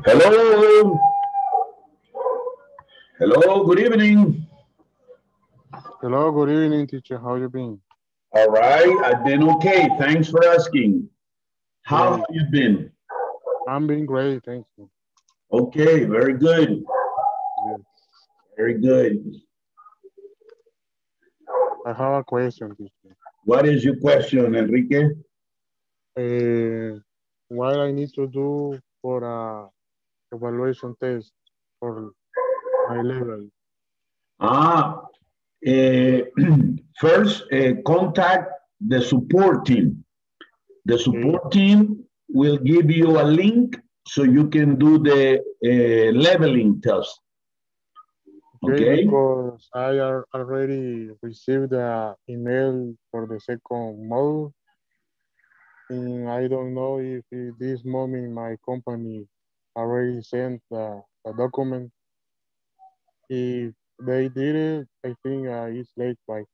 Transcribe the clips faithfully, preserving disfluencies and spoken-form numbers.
Hello, hello, good evening. Hello, good evening, teacher. How you been? All right, I've been okay. Thanks for asking. How have Great. you been? I'm being great, thank you. Okay, very good. Yes. Very good. I have a question, teacher. What is your question, Enrique? Uh, what I need to do for a evaluation test for my level? Ah, eh, first, eh, contact the support team. The Okay. support team will give you a link so you can do the uh, leveling test. Okay, Okay? because I are already received the email for the second module, and I don't know if at this moment my company already sent the, the document. If they did it, I think uh, it's late, right?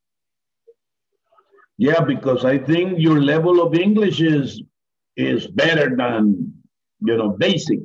Yeah, because I think your level of English is is better than you know basic.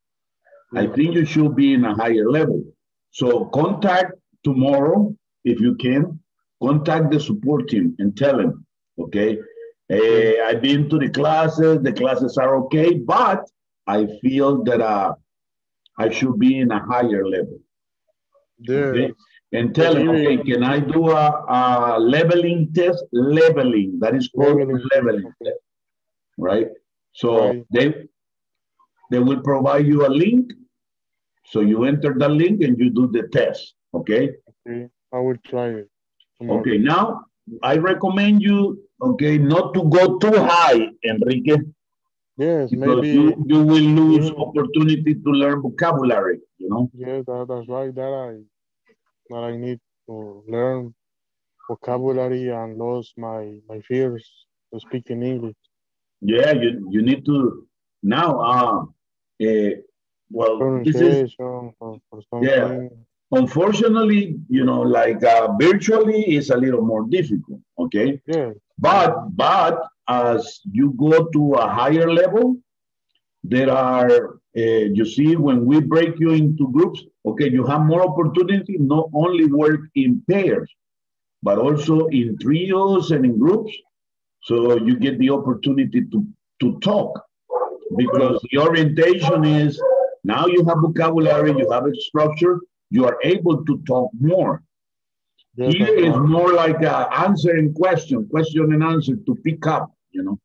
I Yes. think you should be in a higher level. So contact tomorrow if you can. Contact the support team and tell them, okay, Okay. eh, I've been to the classes. The classes are okay, but I feel that uh, I should be in a higher level. Okay, Yes. and tell Because them, okay, even can I do a, a leveling test? Leveling, that is called leveling test. leveling Okay. test, right? So Right. they they will provide you a link. So you enter the link and you do the test. Okay. Okay. I will try it Okay. tomorrow. Now I recommend you, okay, not to go too high, Enrique, Yes. because you Maybe. you will lose Yeah. opportunity to learn vocabulary. You know. Yeah. That, that's right. That I that I need to learn vocabulary and lose my my fears to speak in English. Yeah. You you need to now. Uh, uh well, this is Pronunciation for, for yeah. something. Unfortunately, you know, like uh, virtually is a little more difficult. Okay. Yeah. But Right. but as you go to a higher level, there are uh, you see when we break you into groups, okay, you have more opportunity not only work in pairs but also in trios and in groups. So you get the opportunity to to talk because Okay. the orientation is now you have vocabulary, you have a structure, you are able to talk more. Yes. Here That's is right. more like a answering question, question and answer to pick up, you know.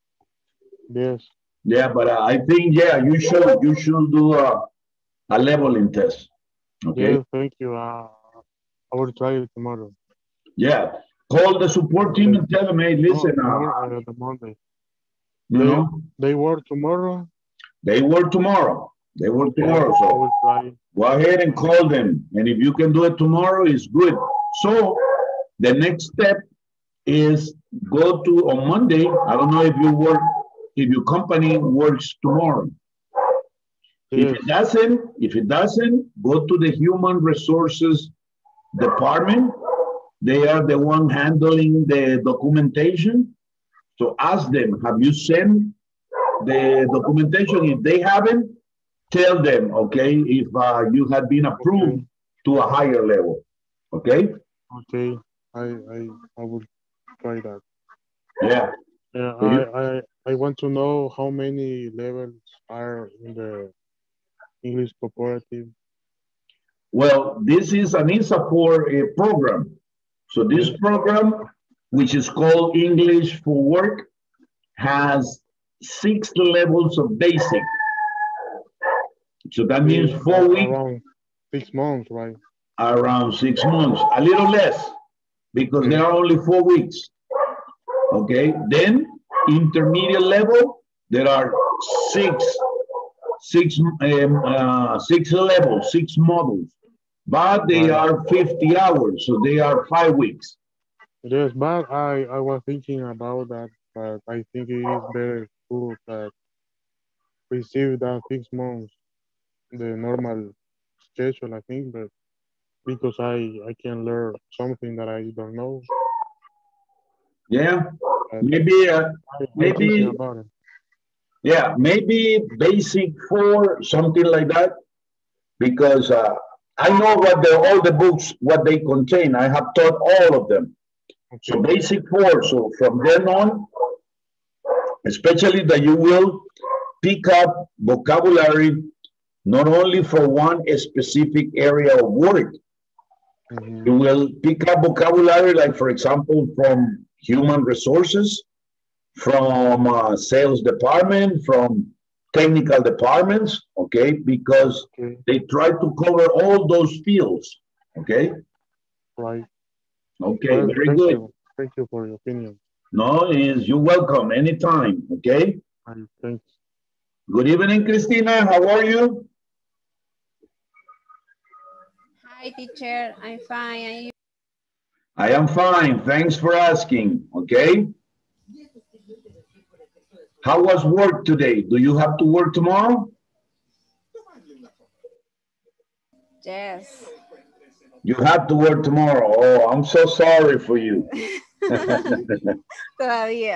Yes. Yeah, but uh, I think yeah, you should you should do a, a leveling test. Okay. Yes. Thank you. Uh, I will try it tomorrow. Yeah. Call the support team They, and tell them, hey, listen, no, uh, tomorrow. Uh, the Monday. you They know, they work tomorrow. they work tomorrow. They work Okay, tomorrow. I So will try go ahead and tomorrow. call them. And if you can do it tomorrow, it's good. So the next step is go to on Monday. I don't know if you work, if your company works tomorrow. If Yes. it doesn't, if it doesn't, go to the human resources department. They are the one handling the documentation. So ask them, have you sent the documentation? If they haven't, tell them, okay, if uh, you have been approved Okay. to a higher level. Okay? Okay. I I I will try that. Yeah. Yeah. So I you, I I want to know how many levels are in the English cooperative. well, this is an ISA four uh, program. So this Yes. program, which is called English for Work, has six levels of basic. So that means Okay. four Ar weeks, around six months, right? around six months, a little less because there Okay. are only four weeks. Okay. Then intermediate level, there are six, six, um, uh, six levels, six models, but they Right. are fifty hours, so they are five weeks. Yes, but I I was thinking about that, but I think it is better to that receive that six months the normal schedule. I think, but because I I can learn something that I don't know. Yeah. But Maybe, uh, I I thinking maybe about it. Yeah, maybe basic four, something like that, because uh, I know what the, all the books, what they contain. I have taught all of them. So Okay. basic four. So from then on, especially that you will pick up vocabulary not only for one specific area of work. Mm-hmm. You will pick up vocabulary, like for example, from human resources, from uh, sales department, from technical departments, okay, because Okay. they try to cover all those fields, okay. Right. Okay, Well, very thank good. you. Thank you for your opinion. No, is you're welcome anytime, okay. I thank Good evening, Christina. How are you? Hi, teacher. I'm fine. And you? I am fine. Thanks for asking. Okay. How was work today? Do you have to work tomorrow? Yes. You have to work tomorrow. Oh, I'm so sorry for you. Todavía.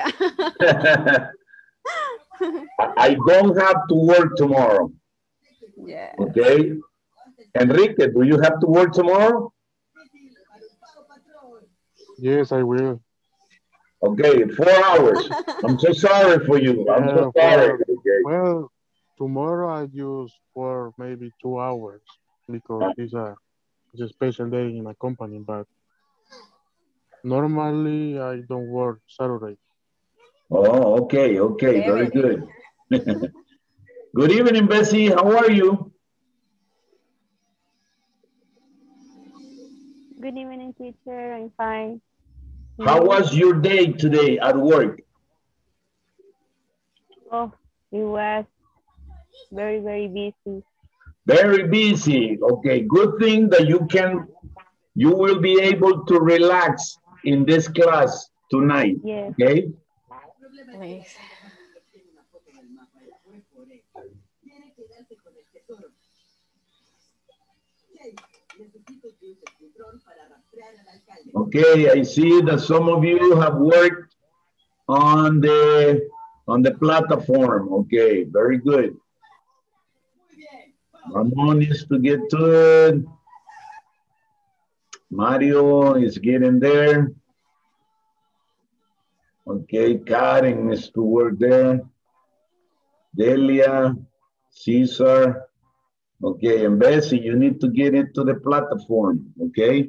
I don't have to work tomorrow. Yes. Okay. Enrique, do you have to work tomorrow? Yes, I will. Okay, four hours. I'm so sorry for you. I'm so Yeah, sorry. for, Okay. well, tomorrow I use for maybe two hours because it's a, it's a special day in my company, but normally I don't work Saturday. Oh, okay, okay, very Chévere. good. Good evening, Bessie. How are you? Good evening, teacher. I'm fine. How You? was your day today at work? Oh, it was very, very busy. Very busy. Okay, good thing that you can, you will be able to relax in this class tonight. Yes. Okay. Pues, Okay, I see that some of you have worked on the on the platform. Okay, very good. Ramon is to get to it. Mario is getting there. Okay, Karen is to work there. Delia, Caesar. Okay, and Bessie, you need to get into the platform. Okay.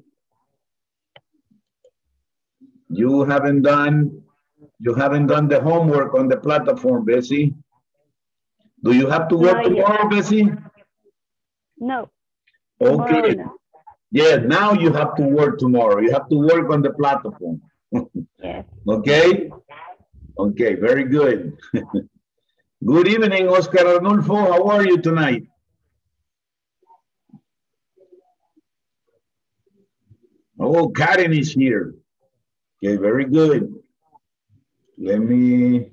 You haven't done you haven't done the homework on the platform, Bessie. Do you have to work No, yet. tomorrow, Bessie? No. Tomorrow, Okay. no. Yeah, now you have to work tomorrow. You have to work on the platform. Yes. Okay? Okay, very good. Good evening, Oscar Arnulfo. How are you tonight? Oh, Karen is here. Okay, very good. Let me...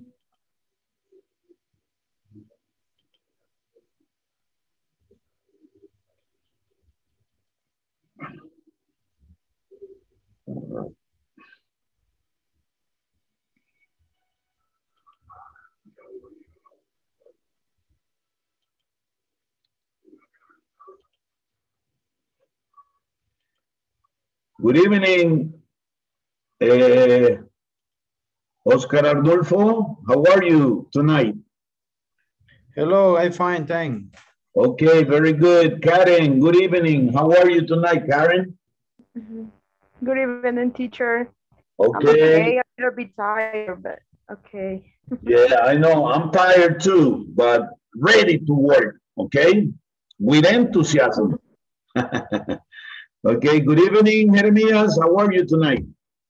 Good evening, uh, Oscar Arnulfo. How are you tonight? Hello, I'm fine, thanks. Okay, very good. Karen, good evening. How are you tonight, Karen? Mhm. Good evening, teacher. I'm Okay. okay, a little bit tired, but okay. Yeah, I know. I'm tired too, but ready to work, okay? With enthusiasm. Okay, good evening, Jeremias. How are you tonight?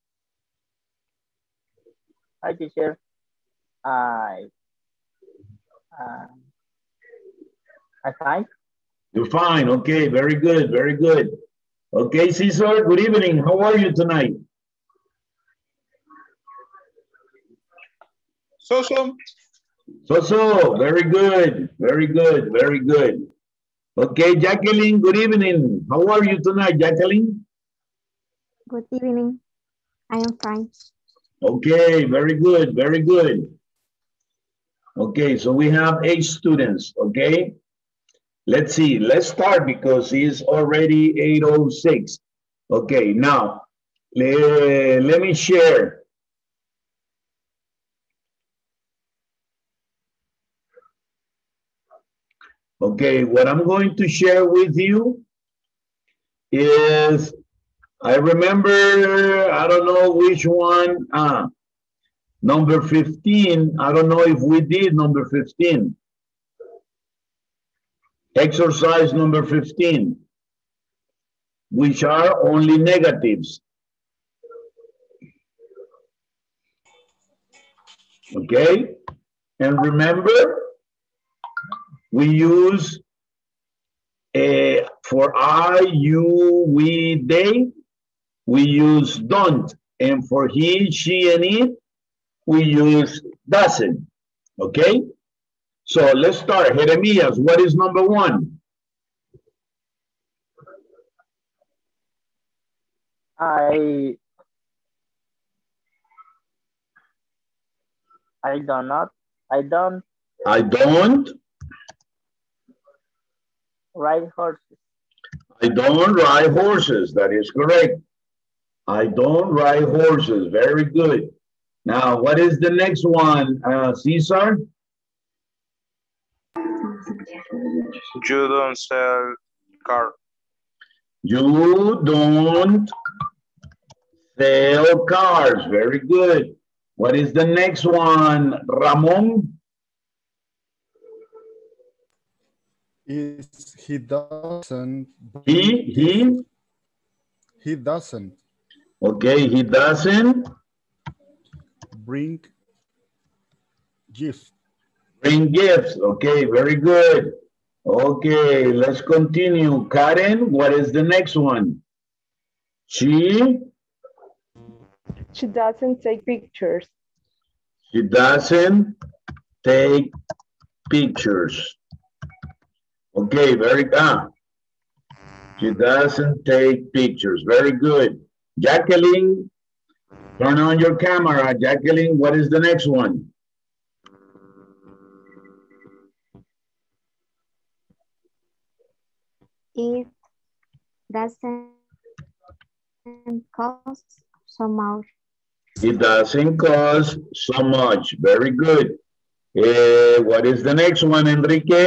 Hi, teacher. I, uh, I'm fine. You're fine. Okay, very good, very good. Okay, Cesar, good evening. How are you tonight? So, so. So, so, very good, very good, very good. Okay, Jacqueline, good evening. How are you tonight, Jacqueline? Good evening. I am fine. Okay, very good, very good. Okay, so we have eight students, okay? Let's see, let's start because it's already eight oh six. Okay, now, le, let me share. Okay, what I'm going to share with you is, I remember, I don't know which one, ah, number fifteen, I don't know if we did number fifteen. Exercise number fifteen, which are only negatives. Okay, and remember, we use uh, for I, you, we, they, we use don't, and for he, she, and it, we use doesn't. Okay, so let's start. Jeremias, what is number one? I I do not I don't I don't ride horses. I don't ride horses. That is correct. I don't ride horses. Very good. Now, what is the next one, uh, Cesar? You don't sell car. You don't sell cars. Very good. What is the next one, Ramon? Is he doesn't. He, he? He doesn't. Okay, he doesn't. Bring gifts. Bring gifts. Okay, very good. Okay, let's continue. Karen, what is the next one? She? She doesn't take pictures. She doesn't take pictures. Okay, very good. Ah, she doesn't take pictures. Very good. Jacqueline, turn on your camera. Jacqueline, what is the next one? It doesn't cost so much. It doesn't cost so much. Very good. Uh, what is the next one, Enrique?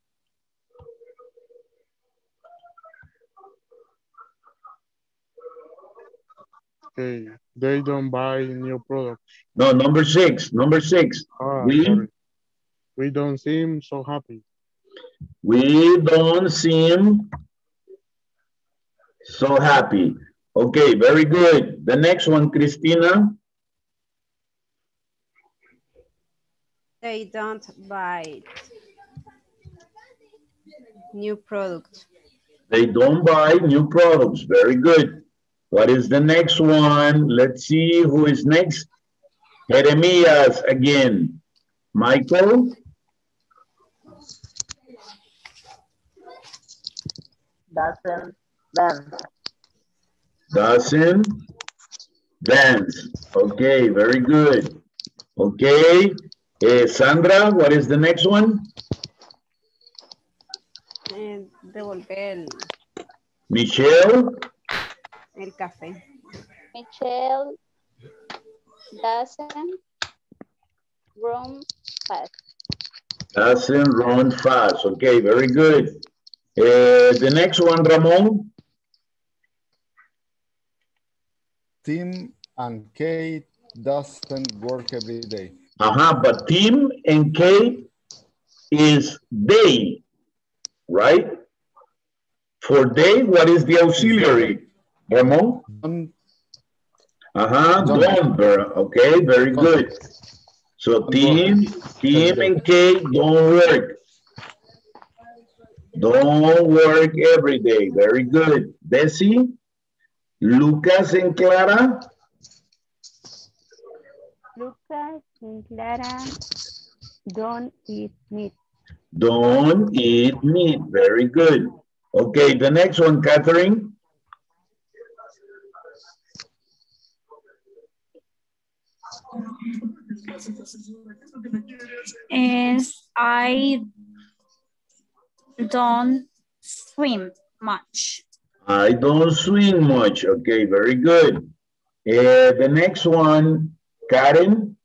Okay, they don't buy new products. No, number six, number six. Ah, we, sorry. We don't seem so happy. We don't seem so happy. Okay, very good. The next one, Christina. They don't buy new products. They don't buy new products. Very good. What is the next one? Let's see who is next. Jeremias again. Michael. Doesn't dance. Doesn't dance. Okay, very good. Okay. Uh, Sandra, what is the next one? Eh, devolver el, Michelle. el café. Michelle doesn't run fast. Doesn't run fast. Okay, very good. Uh, the next one, Ramon. Tim and Kate doesn't work every day. Uh-huh, but Tim and Kate is they, right? For they, what is the auxiliary? Ramon? Don't, uh-huh, don't. don't. Okay, very good. So Tim, Tim and Kate don't work. Don't work every day. Very good. Bessie, Lucas and Clara. Lucas and Clara don't eat meat. Don't eat meat. Very good. Okay, the next one, Catherine. is I don't swim much. I don't swim much. Okay, very good. Uh, the next one, Karen.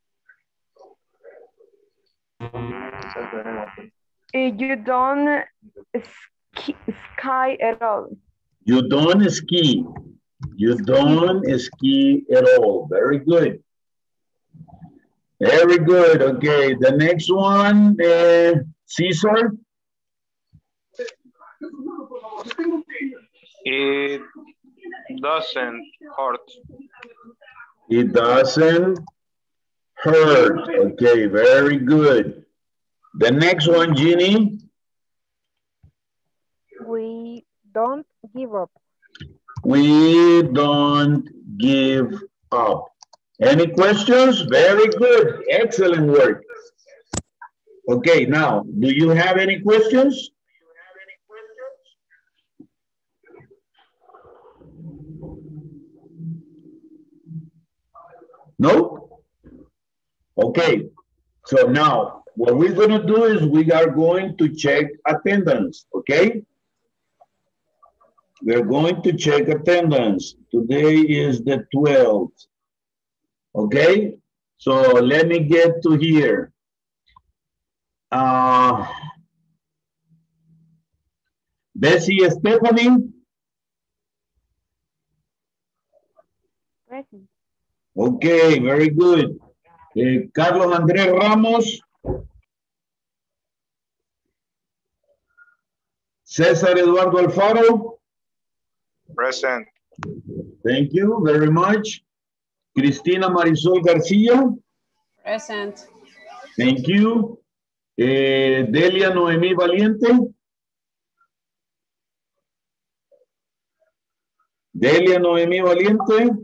Uh, you don't ski, ski at all. You don't ski. You don't ski at all. Very good. Very good. Okay, the next one, uh, Cesar. It doesn't hurt. It doesn't hurt. Okay, very good. The next one, Jeannie. We don't give up. We don't give up. Any questions? Very good. Excellent work. Okay, now, do you have any questions? No? Okay, so now what we're going to do is we are going to check attendance, okay? We're going to check attendance. Today is the twelfth, okay? So let me get to here. Uh, Bessie Stephanie? Present. Okay, very good. Eh, Carlos Andrés Ramos. César Eduardo Alfaro. Present. Thank you very much. Cristina Marisol García. Present. Thank you. Eh, Delia Noemí Valiente. Delia Noemí Valiente.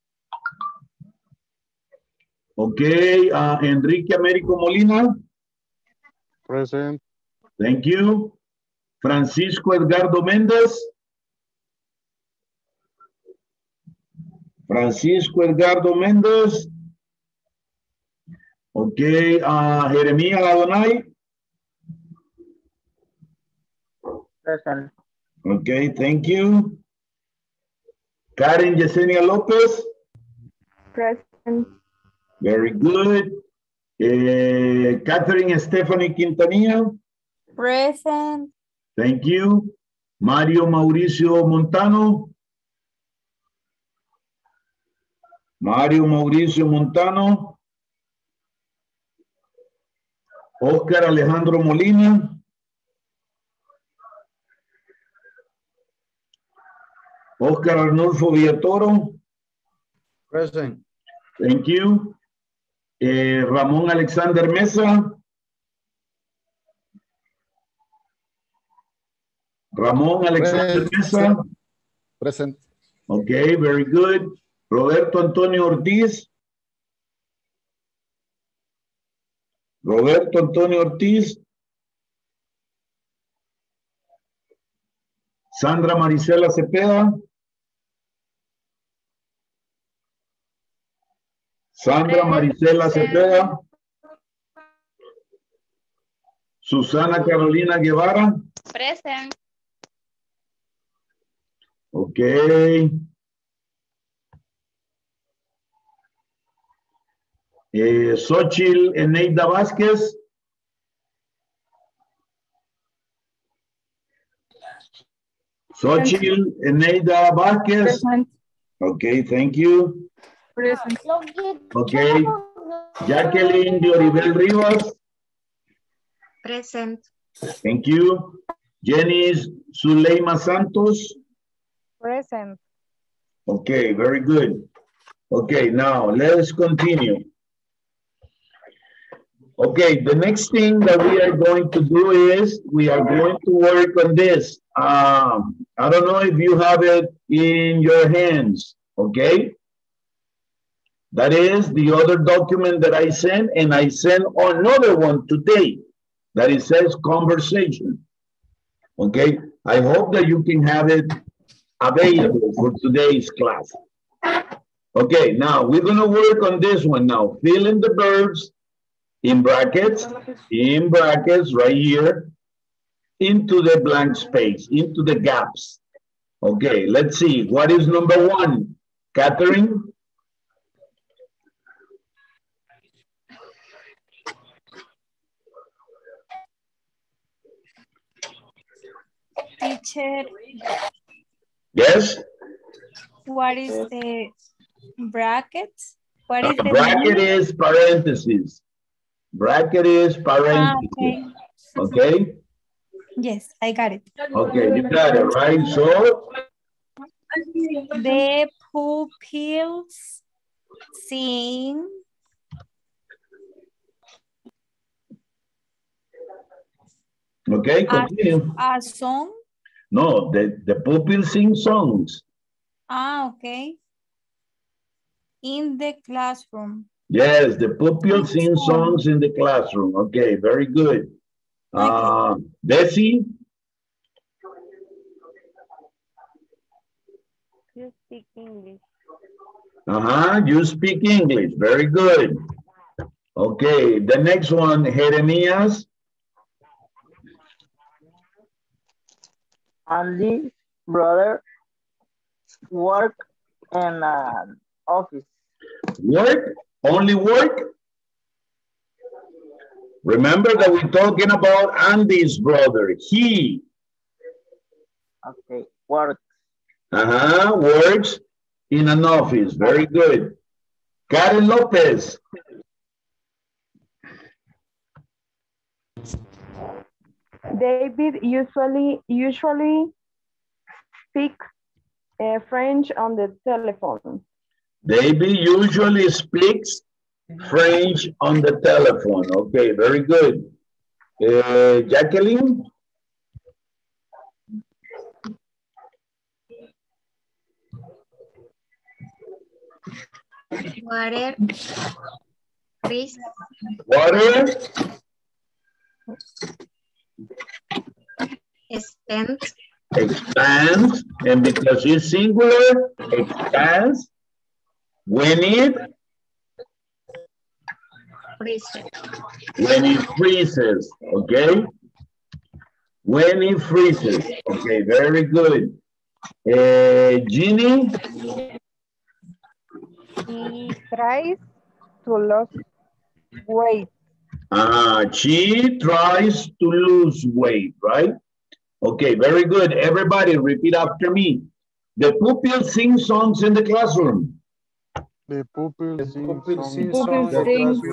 Okay, uh, Enrique Américo Molina. Present. Thank you. Francisco Edgardo Méndez. Francisco Edgardo Méndez. Okay, uh, Jeremías Adonai. Present. Okay, thank you. Karen Yesenia López. Present. Very good. Uh, Catherine Stephanie Quintanilla. Present. Thank you. Mario Mauricio Montano. Mario Mauricio Montano. Oscar Alejandro Molina. Oscar Arnulfo Villatoro. Present. Thank you. Eh, Ramón Alexander Mesa. Ramón Alexander Mesa. Present. Okay, very good. Roberto Antonio Ortiz. Roberto Antonio Ortiz. Sandra Marisela Cepeda. Sandra Marisela Cepeda. Susana Carolina Guevara. Present. Okay. Eh, Xochitl Eneida Vázquez. Xochitl Eneida Vázquez. Present. Okay, thank you. Present. Okay. Jacqueline de Oribel Rivas. Present. Thank you. Jenny Zuleima Santos. Present. Okay, very good. Okay, now let's continue. Okay, the next thing that we are going to do is we are going to work on this. Um, I don't know if you have it in your hands, okay? That is the other document that I sent, and I sent another one today that it says conversation, okay? I hope that you can have it available for today's class. Okay, now we're gonna work on this one now. Fill in the verbs in brackets, in brackets right here, into the blank space, into the gaps. Okay, let's see. What is number one? Catherine? Teacher, Yes? what is the brackets? What is Uh, the bracket meaning? is parentheses. Bracket is Ah, parentheses. okay. Okay? Yes, I got it. Okay, you got it, right? So, The pupils sing okay, a, continue. a song. No, the, the pupils sing songs. Ah, okay. In the classroom. Yes, the pupils sing songs in the classroom. Okay, very good. Uh, Desi? You speak English. Uh-huh, you speak English. Very good. Okay, the next one, Jeremias. Andy's brother work in an office. Work? Only work? Remember that we're talking about Andy's brother. He. Okay, work. Uh-huh, works in an office. Very good. Karen Lopez. David usually usually speaks uh, French on the telephone. David usually speaks French on the telephone. Okay, very good. Uh, Jacqueline? Water. Freeze. Water? Expand. Expands. And because it's singular, expands. When it? Freeze. When it freezes. Okay? When it freezes. Okay, very good. Uh, Ginny? He tries to lose weight. Uh, she tries to lose weight, right? Okay, very good. Everybody repeat after me. The pupils sing songs in the classroom. The pupils sing Pupils sing songs. songs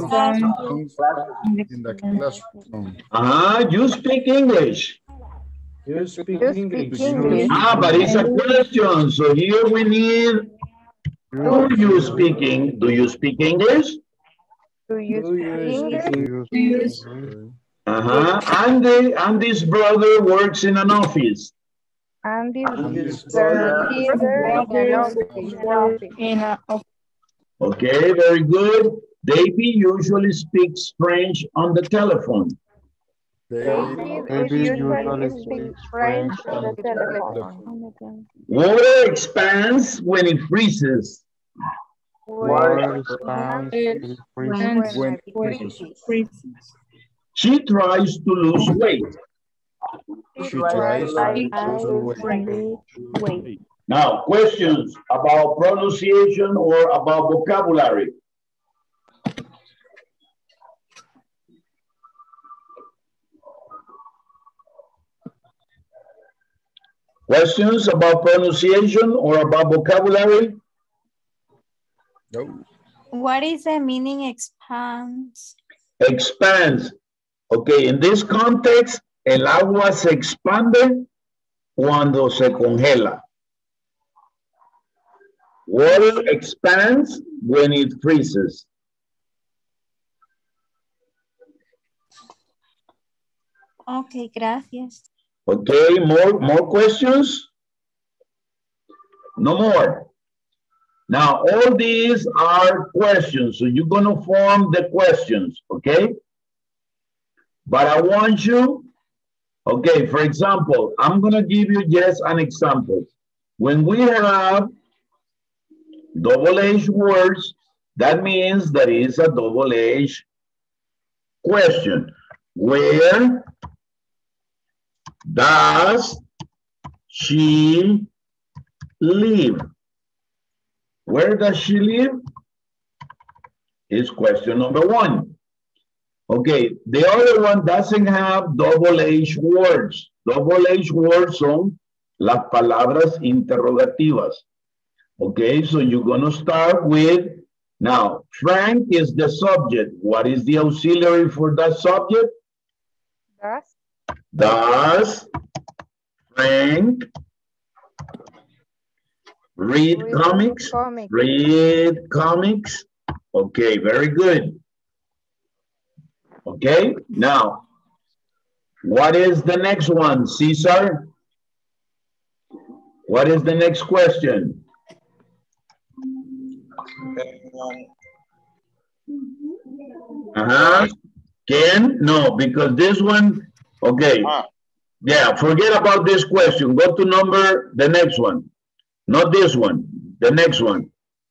in the classroom. Uh-huh, you speak English. You speak You English. speak English. Ah, but it's a question. So here we need, do you speak, Eng- do you speak English? Do you Do you speak English? Use- use- Uh-huh. Andy, Andy's brother works in an office. Andy's Andy's brother brother In a, Okay, very good. Davey usually speaks French on the telephone. David Maybe usually usually speaks speaks French French on the on the telephone. Water expands when it freezes. Water expands, it freezes. When She tries to lose weight. she tries I to lose weight. wait. Now, questions about pronunciation or about vocabulary? Questions about pronunciation or about vocabulary? No. what is the meaning expands? Expands. Okay, in this context, el agua se expande cuando se congela. Water expands when it freezes. Okay, gracias. Okay, more, more questions? No more. Now, all these are questions, so you're gonna form the questions, okay? But I want you, okay, for example, I'm gonna give you just an example. When we have Double H words, that means that is a double H question. Where does she live? Where does she live? Is question number one. Okay, the other one doesn't have double H words. Double H words son las palabras interrogativas. Okay, so you're gonna start with, now, Frank is the subject. What is the auxiliary for that subject? Does. Does Frank read Read comics? comics. Read comics. Okay, very good. Okay, now, what is the next one, Cesar? What is the next question? Uh-huh. Ken? No, because this one, okay. Yeah, forget about this question. Go to number, the next one. Not this one, the next one.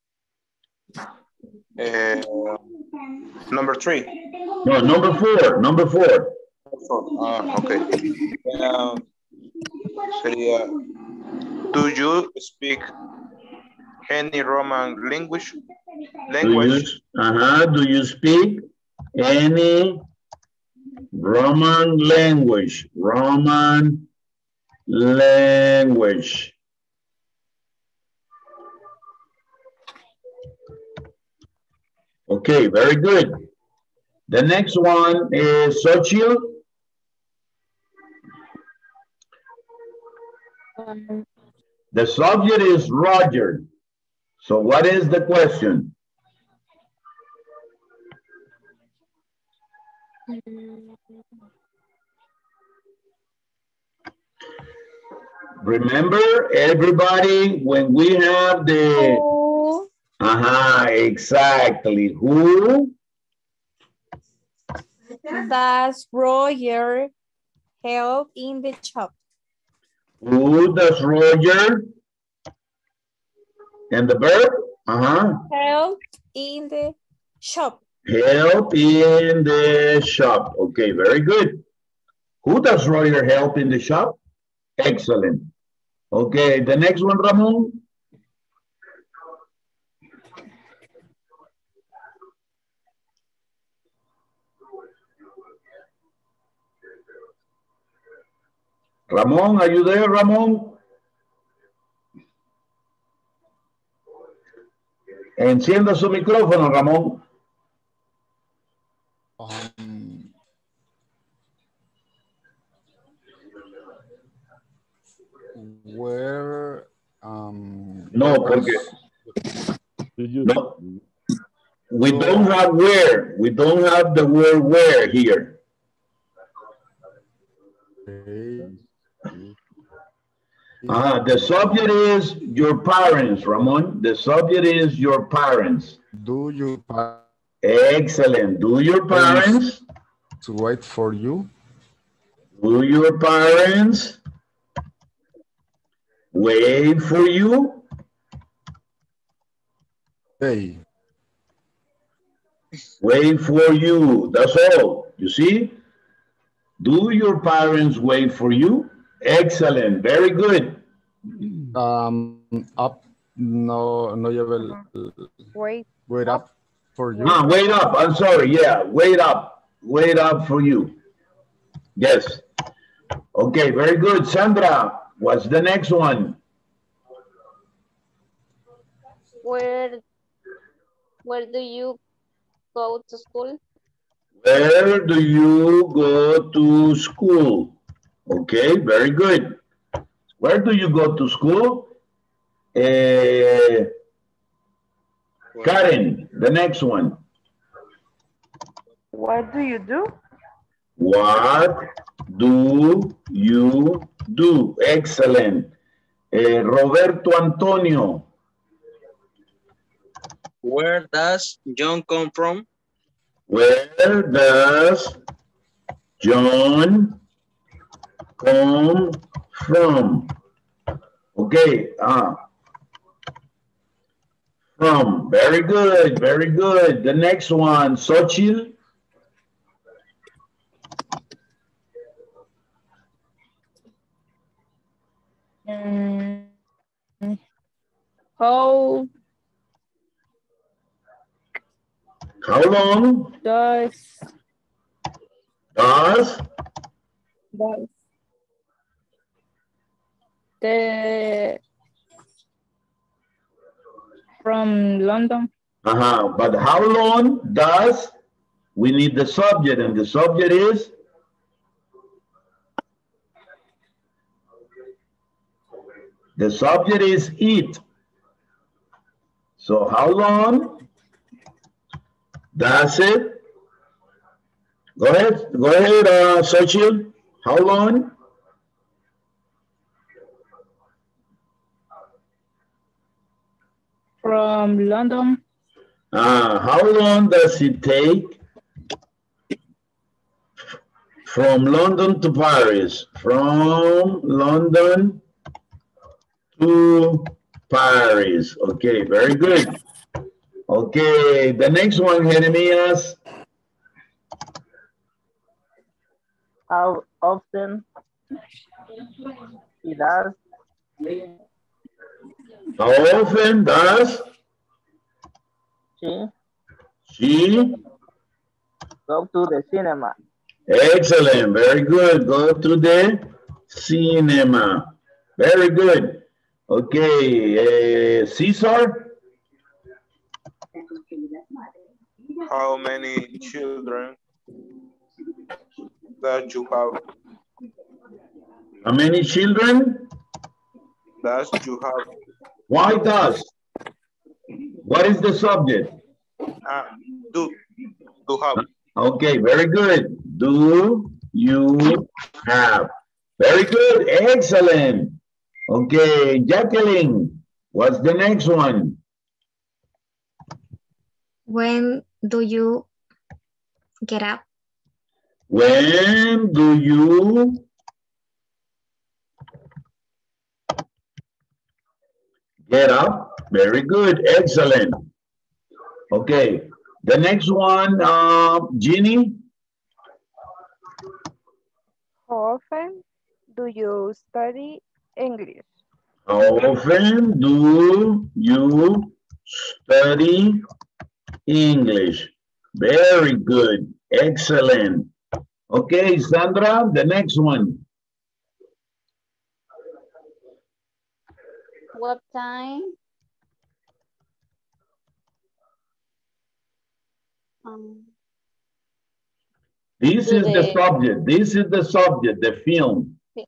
Uh, number three. No, number four, number four. Ah, okay. Um, sería, do you speak any Roman language? Language. Do you, uh-huh, do you speak any Roman language? Roman language. Okay, very good. The next one is Xochitl. Um, The subject is Roger. So what is the question? Remember, everybody, when we have the... Who Uh-huh, exactly. Who? does Roger help in the shop? Who does Roger? And the verb? Uh-huh. Help in the shop. Help in the shop. Okay, very good. Who does Roger help in the shop? Excellent. Okay, the next one, Ramon. Ramon, are you there, Ramon? Encienda su micrófono, Ramón. Um, where um No, porque no, we don't have where. We don't have the word where here. Ah, the subject is your parents, Ramon. The subject is your parents. Do your parents Excellent. Do your parents to wait for you? Do your parents wait for you? Hey. Wait for you. That's all. You see? Do your parents wait for you? Excellent. Very good. Um, up. No, no lleva el. Wait. Wait up for you. Ah, wait up. I'm sorry. Yeah, wait up. Wait up for you. Yes. Okay, very good. Sandra, what's the next one? Where, where do you go to school? Where do you go to school? Okay, very good. Where do you go to school? Uh, Karen, the next one. What do you do? What do you do? Excellent. Uh, Roberto Antonio. Where does John come from? Where does John come from? Okay. Uh, From. Very good, very good. The next one, Xochitl. Mm, how How long does does does the from London? Uh-huh. But how long does, we need the subject, and the subject is? The subject is it. So how long does it? Go ahead, go ahead, uh, Xochitl. How long? From London. Uh, how long does it take from London to Paris? From London to Paris. Okay, very good. Okay, the next one, Jeremias. How often he does How often does she she? go to the cinema? Excellent, very good. Go to the cinema. Very good. Okay, uh, Cesar. How many children that you have? How many children? Does you have? Why does? What is the subject? Uh, do do have? Okay, very good. Do you have? Very good, excellent. Okay, Jacqueline, what's the next one? When do you get up? When do you get up? Very good, excellent. Okay, the next one, uh, Jeannie. How often do you study English? How often do you study English? Very good, excellent. Okay, Sandra, the next one. What time? Um, This do is the they- subject. This is the subject, the film. Okay.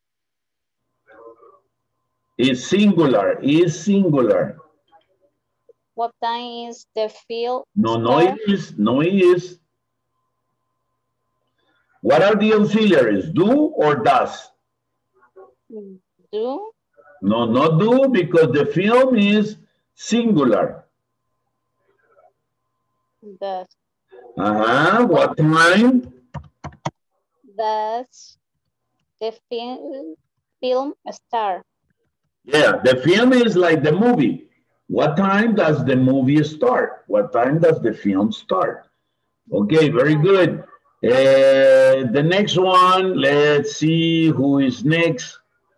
Is singular, is singular. What time is the field? No, no start? it is, no it is. What are the auxiliaries, do or does? Do? No, not do, because the film is singular. Does. Uh-huh, what time? Does the film film start? Yeah, the film is like the movie. What time does the movie start? What time does the film start? Okay, very good. Uh, the next one, let's see who is next.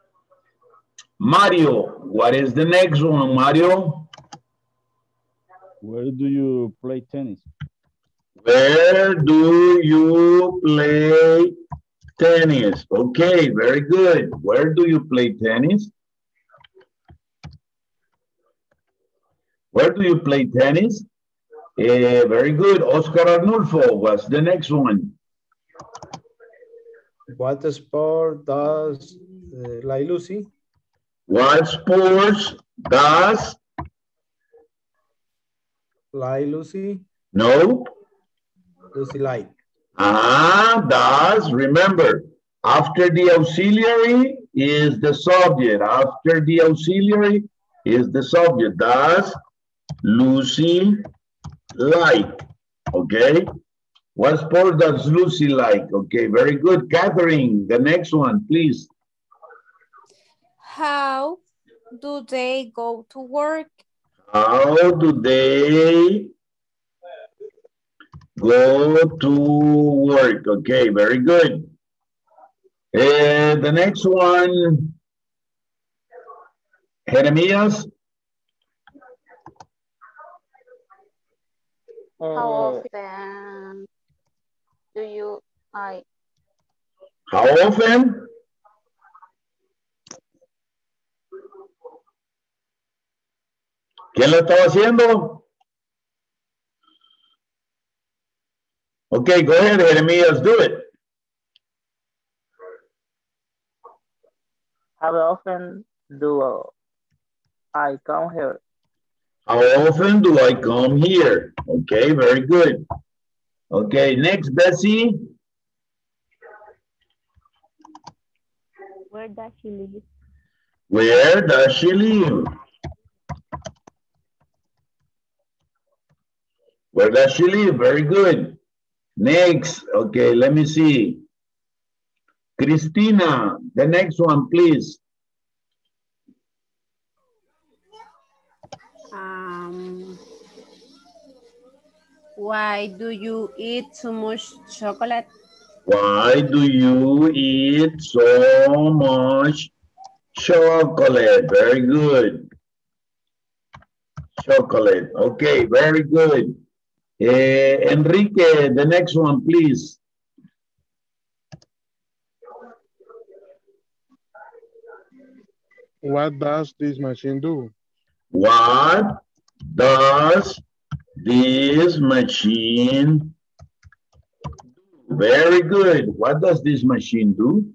Mario, what is the next one, Mario? Where do you play tennis? Where do you play tennis? Okay, very good. Where do you play tennis? Where do you play tennis? Uh, very good. Oscar Arnulfo, what's the next one? What sport does uh, like Lucy? What sports does? Like Lucy? No. Lucy like. Ah, does. Remember, after the auxiliary is the subject. After the auxiliary is the subject. Does Lucy like? Okay. What sport does Lucy like? Okay, very good. Catherine, the next one, please. How do they go to work? How do they go to work? Okay, very good. And the next one, Jeremias. How Uh, often do you I How often? ¿Quién lo estaba haciendo? Okay, go ahead, Jeremias, do it. How often do I come here? How often do I come here? Okay, very good. Okay, next, Bessie. Where does she live? Where does she live? Where does she live? Very good. Next, okay, let me see. Christina, the next one, please. Um, why do you eat so much chocolate? Why do you eat so much chocolate? Very good. Chocolate. Okay, very good. Eh, Enrique, the next one, please. What does this machine do? What does this machine do? Very good. What does this machine do?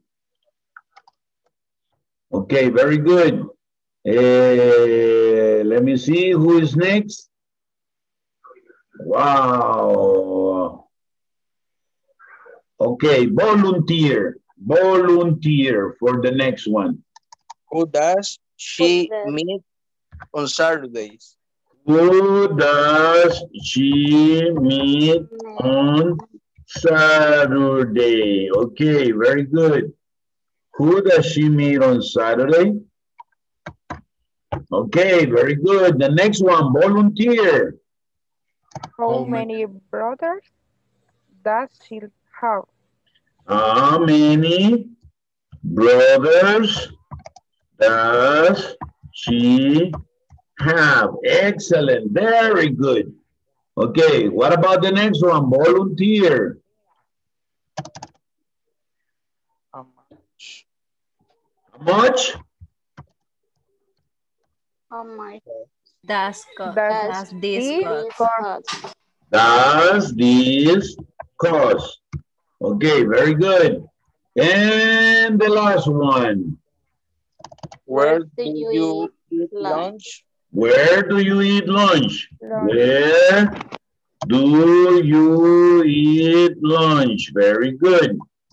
Okay, very good. Eh, let me see who is next. Wow. Okay, volunteer. Volunteer for the next one. Who does she meet on Saturdays? Who does she meet on Saturday? Okay, very good. Who does she meet on Saturday? Okay, very good. The next one, volunteer. How many brothers does she have? How many brothers does she have? Excellent, very good. Okay, what about the next one? Volunteer. How much? How much? How much Does co- Does does this this cost? cost? Does this cost? Okay, very good. And the last one. Where do you eat lunch? Where do you eat lunch? Lunch. Where do you eat lunch? Very good.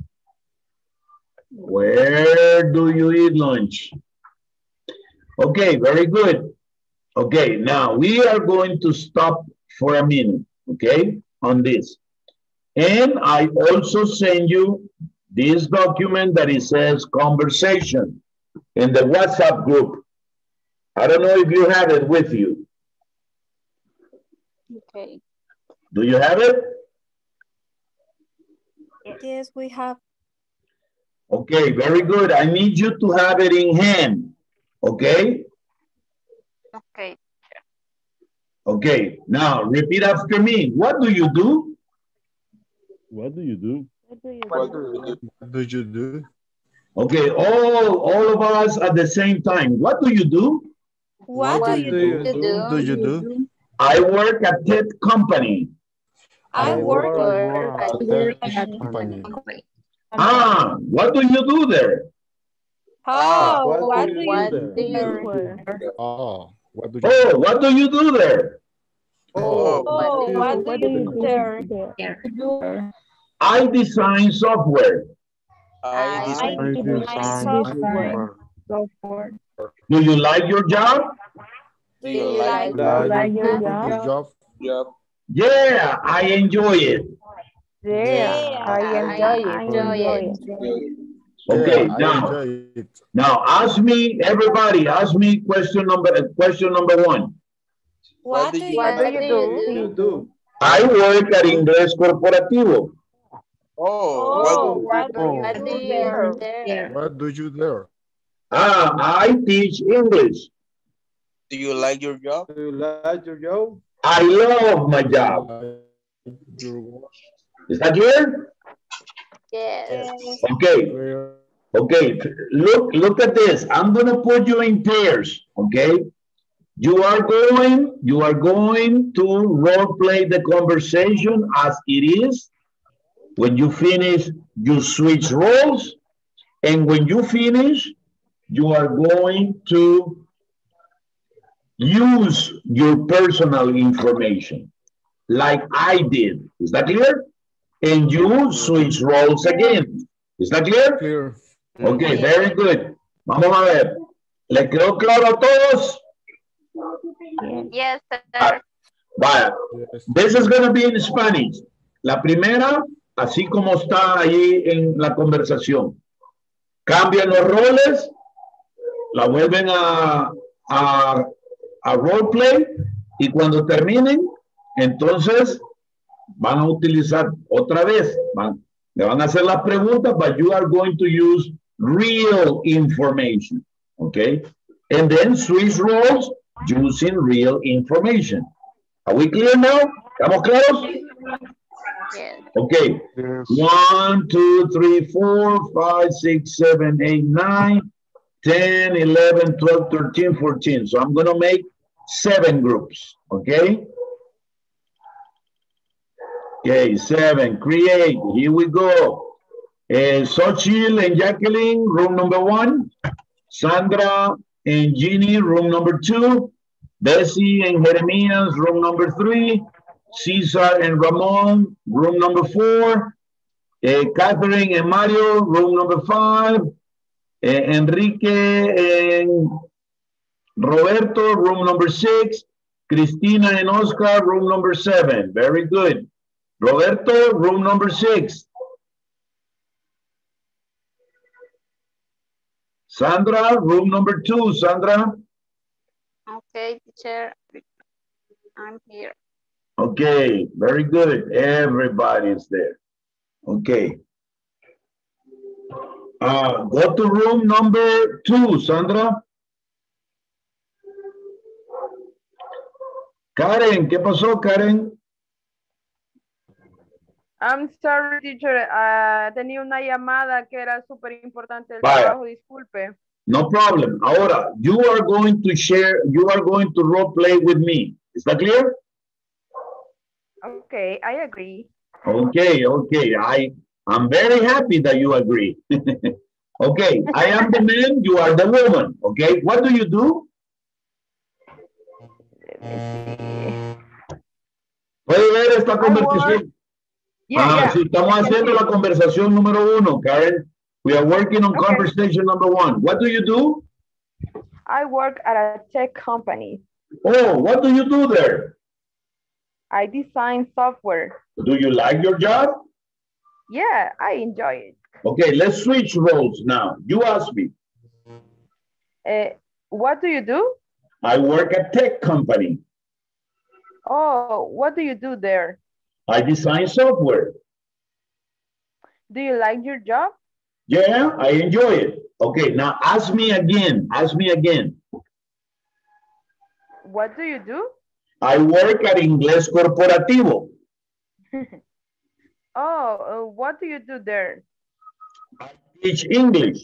Where do you eat lunch? Okay, very good. Okay, now we are going to stop for a minute, okay, on this. And I also send you this document that it says conversation in the WhatsApp group. I don't know if you have it with you. Okay. Do you have it? Yes, we have. Okay, very good. I need you to have it in hand, okay? Okay. Okay, now repeat after me. What do you do? What do you do? What do you What do? do you do? What do you do? Okay, all, all of us at the same time. What do you do? What, What do you do do? you To do? do. What do you do? I work at Ted Company. I I work work Work at at the Company. Ah, what do you do there? Oh, What what do do you you do do there? do you there? Oh, what do you Oh, do? what do you do there? Oh, Oh, what do What do you you do do there? there? I design software. I I design. I design design software. software. Do you like your job? Do you you like like Like Like your your job? Your job? job? Job? Yeah, I enjoy it. Yeah, Yeah, I I enjoy it. enjoy it. Okay, Yeah, I now, enjoy it. now ask me, everybody, ask me question number, question number one. What do you What do you do? You do. I work at Inglés Corporativo. Oh, Oh, what, what do you Oh, What do do you there? do there? what do you there? Ah, I teach English. do you like your job? Do you like your job? I love my job. Your work. Is that clear? Yes. Okay. Where Okay. Look, look at this. I'm gonna put you in pairs. Okay. You are going, you are going to role play the conversation as it is. When you finish, you switch roles. And when you finish, you are going to use your personal information like I did. Is that clear? And you switch roles again. Is that clear? clear? Okay, very good. Vamos a ver. ¿Le quedó claro a todos? Yes, sir. Ah, vaya. Yes. This is going to be in Spanish. La primera, así como está ahí en la conversación. Cambian los roles, la vuelven a, a, a roleplay y cuando terminen, entonces van a utilizar otra vez, van, le van a hacer las preguntas, but you are going to use real information, okay? And then switch roles using real information. Are we clear now? ¿Estamos claros? Yes. Okay. Yes. One, two, three, four, five, six, seven, eight, nine, ten, eleven, twelve, thirteen, fourteen. So I'm going to make seven groups. Okay. Okay, seven. Create. Here we go. Uh, Xochitl and Jacqueline, room number one. Sandra and Jeannie, room number two. Bessie and Jeremias, room number three. Cesar and Ramon, room number four. Uh, Catherine and Mario, room number five. Uh, Enrique and Roberto, room number six. Cristina and Oscar, room number seven. Very good. Roberto, room number six. Sandra, room number two. Sandra. Okay, teacher. I'm here. Okay, very good. Everybody's there. Okay. Uh, go to room number two, Sandra. Karen, ¿qué pasó, Karen? I'm sorry, teacher. Ah, tenía una llamada que era súper importante del Vaya. trabajo, disculpe. No problem. Ahora, you are going to share, you are going to role play with me. Is that clear? Okay, I agree. Okay, okay. I, I'm very happy that you agree. Okay, I am the man, you are the woman. Okay, what do you do? Puede ver esta conversación. Yeah, Ah, yeah. sí, estamos haciendo la conversación número uno, Karen. We are working on Okay. conversation number one. What do you do? I work at a tech company. Oh, what do you do there? I design software. Do you like your job? Yeah, I enjoy it. Okay, let's switch roles now. You ask me. Uh, what do you do? I work at tech company. Oh, what do you do there? I design software. Do you like your job? Yeah, I enjoy it. Okay, now ask me again. Ask me again. What do you do? I work at Inglés Corporativo. Oh, uh, what do you do there? Teach English.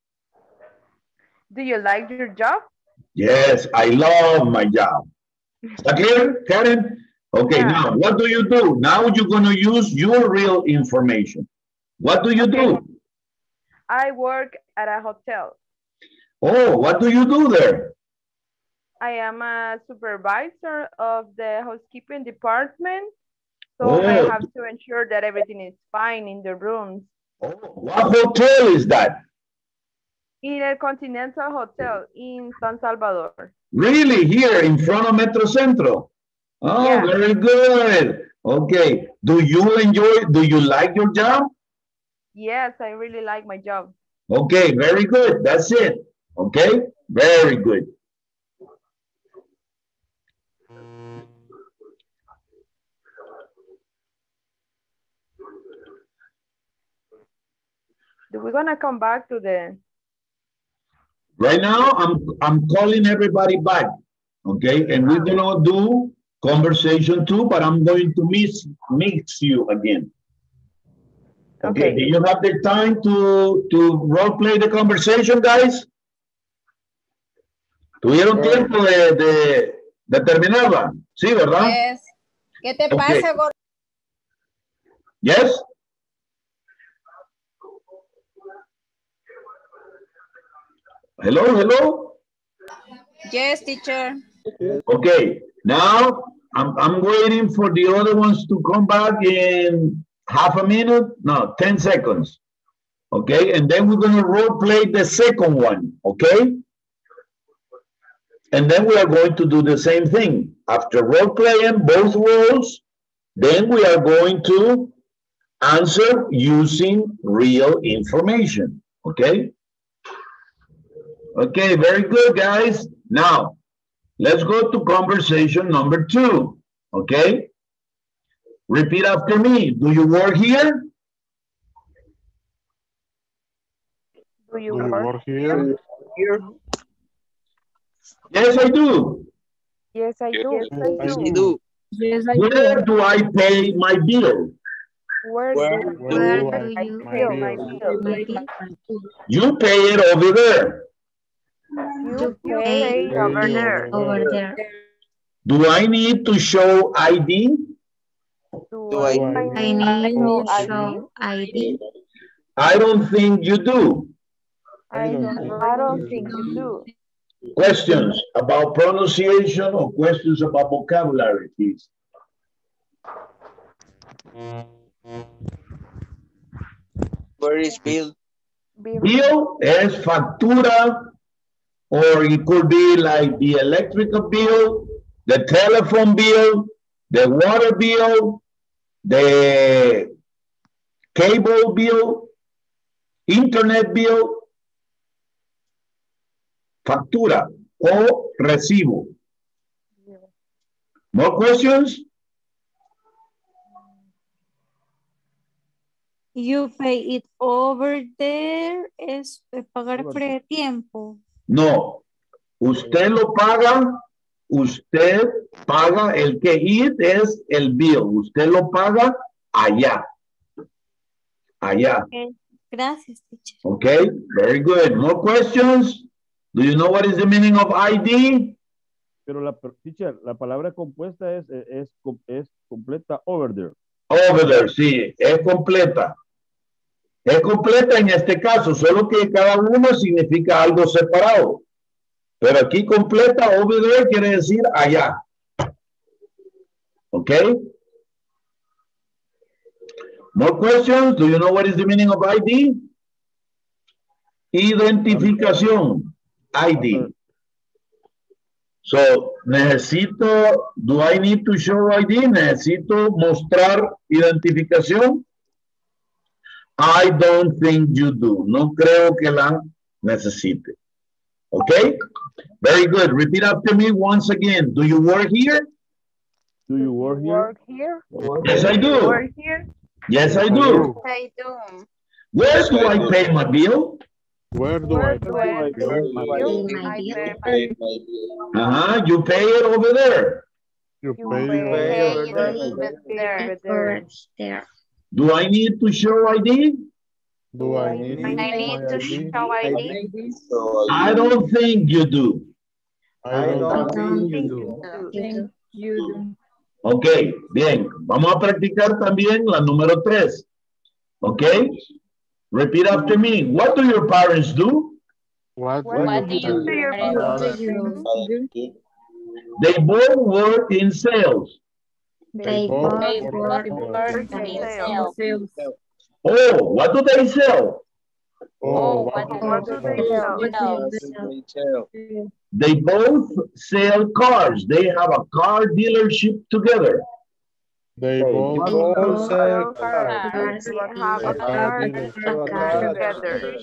Do you like your job? Yes, I love my job. Is that clear, Karen? Okay, Yeah. now what do you do? Now you're going to use your real information. What do you do? I work at a hotel. Oh, what do you do there? I am a supervisor of the housekeeping department. So Oh. I have to ensure that everything is fine in the rooms. What hotel is that? In el Continental Hotel in San Salvador. Really, here in front of Metro Centro? Oh, Yeah. very good. Okay, do you enjoy, do you like your job? Yes, I really like my job. Okay, very good. That's it. Okay, very good. We're gonna come back to the. Right now, I'm I'm calling everybody back, okay? And we're gonna do conversation two, but I'm going to mix mix you again. Okay. Okay. Do you have the time to to role play the conversation, guys? ¿Tuvieron Yeah. tiempo de, de, de terminarla? Sí, ¿verdad? Yes. ¿Qué te Okay. pasa, gordo? Yes? Hello, hello? Yes, teacher. Okay, now I'm, I'm waiting for the other ones to come back in half a minute, no, ten seconds. Okay, and then we're gonna role play the second one, okay? And then we are going to do the same thing. After role playing both roles, then we are going to answer using real information, okay? Okay, very good, guys. Now, let's go to conversation number two, okay? Repeat after me. Do you work here? Do you Do you work work here? Here. Yes, I do. Yes, I do. Yes, I Yes, do. I do. Yes, I Where do I pay my bill? Where Where do Where Where do do I you my pay pay my bill? bill? You pay it over there. You You pay pay over Pay there. over there? Do I need to show I D? Do Do I- I I need need to to I D? show I D. I don't think you do. I don't, I don't think you do. Questions about pronunciation or questions about vocabulary, please. Where is Bill? Bill. Bill es factura, or it could be like the electrical bill, the telephone bill, the water bill, the cable bill, internet bill, factura o recibo. More questions? You pay it over there es pagar pretiempo. No. Usted lo paga, usted paga el que it es el bill. Usted lo paga allá. Allá. Okay. Gracias, teacher. Okay, very good. More questions? Do you know what is the meaning of I D? Pero la, teacher, la palabra compuesta es, es, es completa over there. Over there, sí, es completa. Es completa en este caso, solo que cada uno significa algo separado. Pero aquí completa, over there, quiere decir allá. Okay? More questions? Do you know what is the meaning of I D? Identificación. I D. So, necesito, do I need to show I D? Necesito mostrar identificación. I don't think you do. No creo que la necesite. Okay? Very good. Repeat after me once again. Do you work here? Do you work here? Work here? Yes, I do. Work here? Yes, I do. I do. Where do I pay my bill? Where do Where I do pay I my pay bill? my Pay bill? my I bill. pay my Uh-huh. You pay it over there. You You pay pay over it there. over there. Over there. Do I need to show I D? Do I need I my need to I D? show I D. So I don't think you do. I I don't don't think think you you do. do. Ok, bien. Vamos a practicar también la número tres. Ok. Repeat after me. What do your parents do? What What do do you you do? your parents parents do? They both work in sales. They both both They work both in work sales. in sales. Oh, what do they sell? Oh, what what What do they sell? sell? They both sell cars. They have a car dealership together. They both They Both both sell cars. cars You in have a car car dealership together.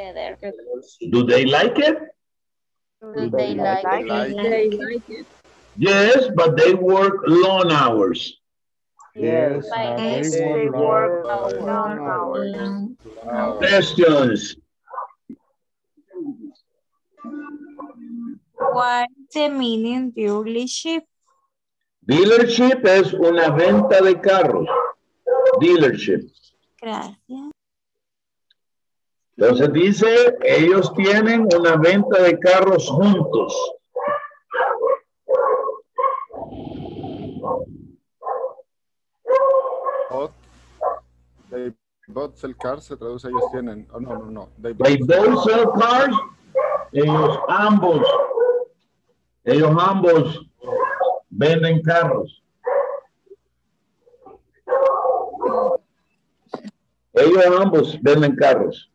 Together. Do they like it? Do they like Like it? it? like it. Yes, but they work long hours. Yes, But but they they They work work long long hours. hours. Long Wow. Questions. What is the meaning dealership? Dealership es una venta de carros. Dealership. Gracias. Entonces dice, ellos tienen una venta de carros juntos. Both, they both sell cars, se traduce ellos tienen. Oh, no, no, no. They They both both sell cars. Ellos ambos, ellos ambos venden carros. Ellos ambos venden carros.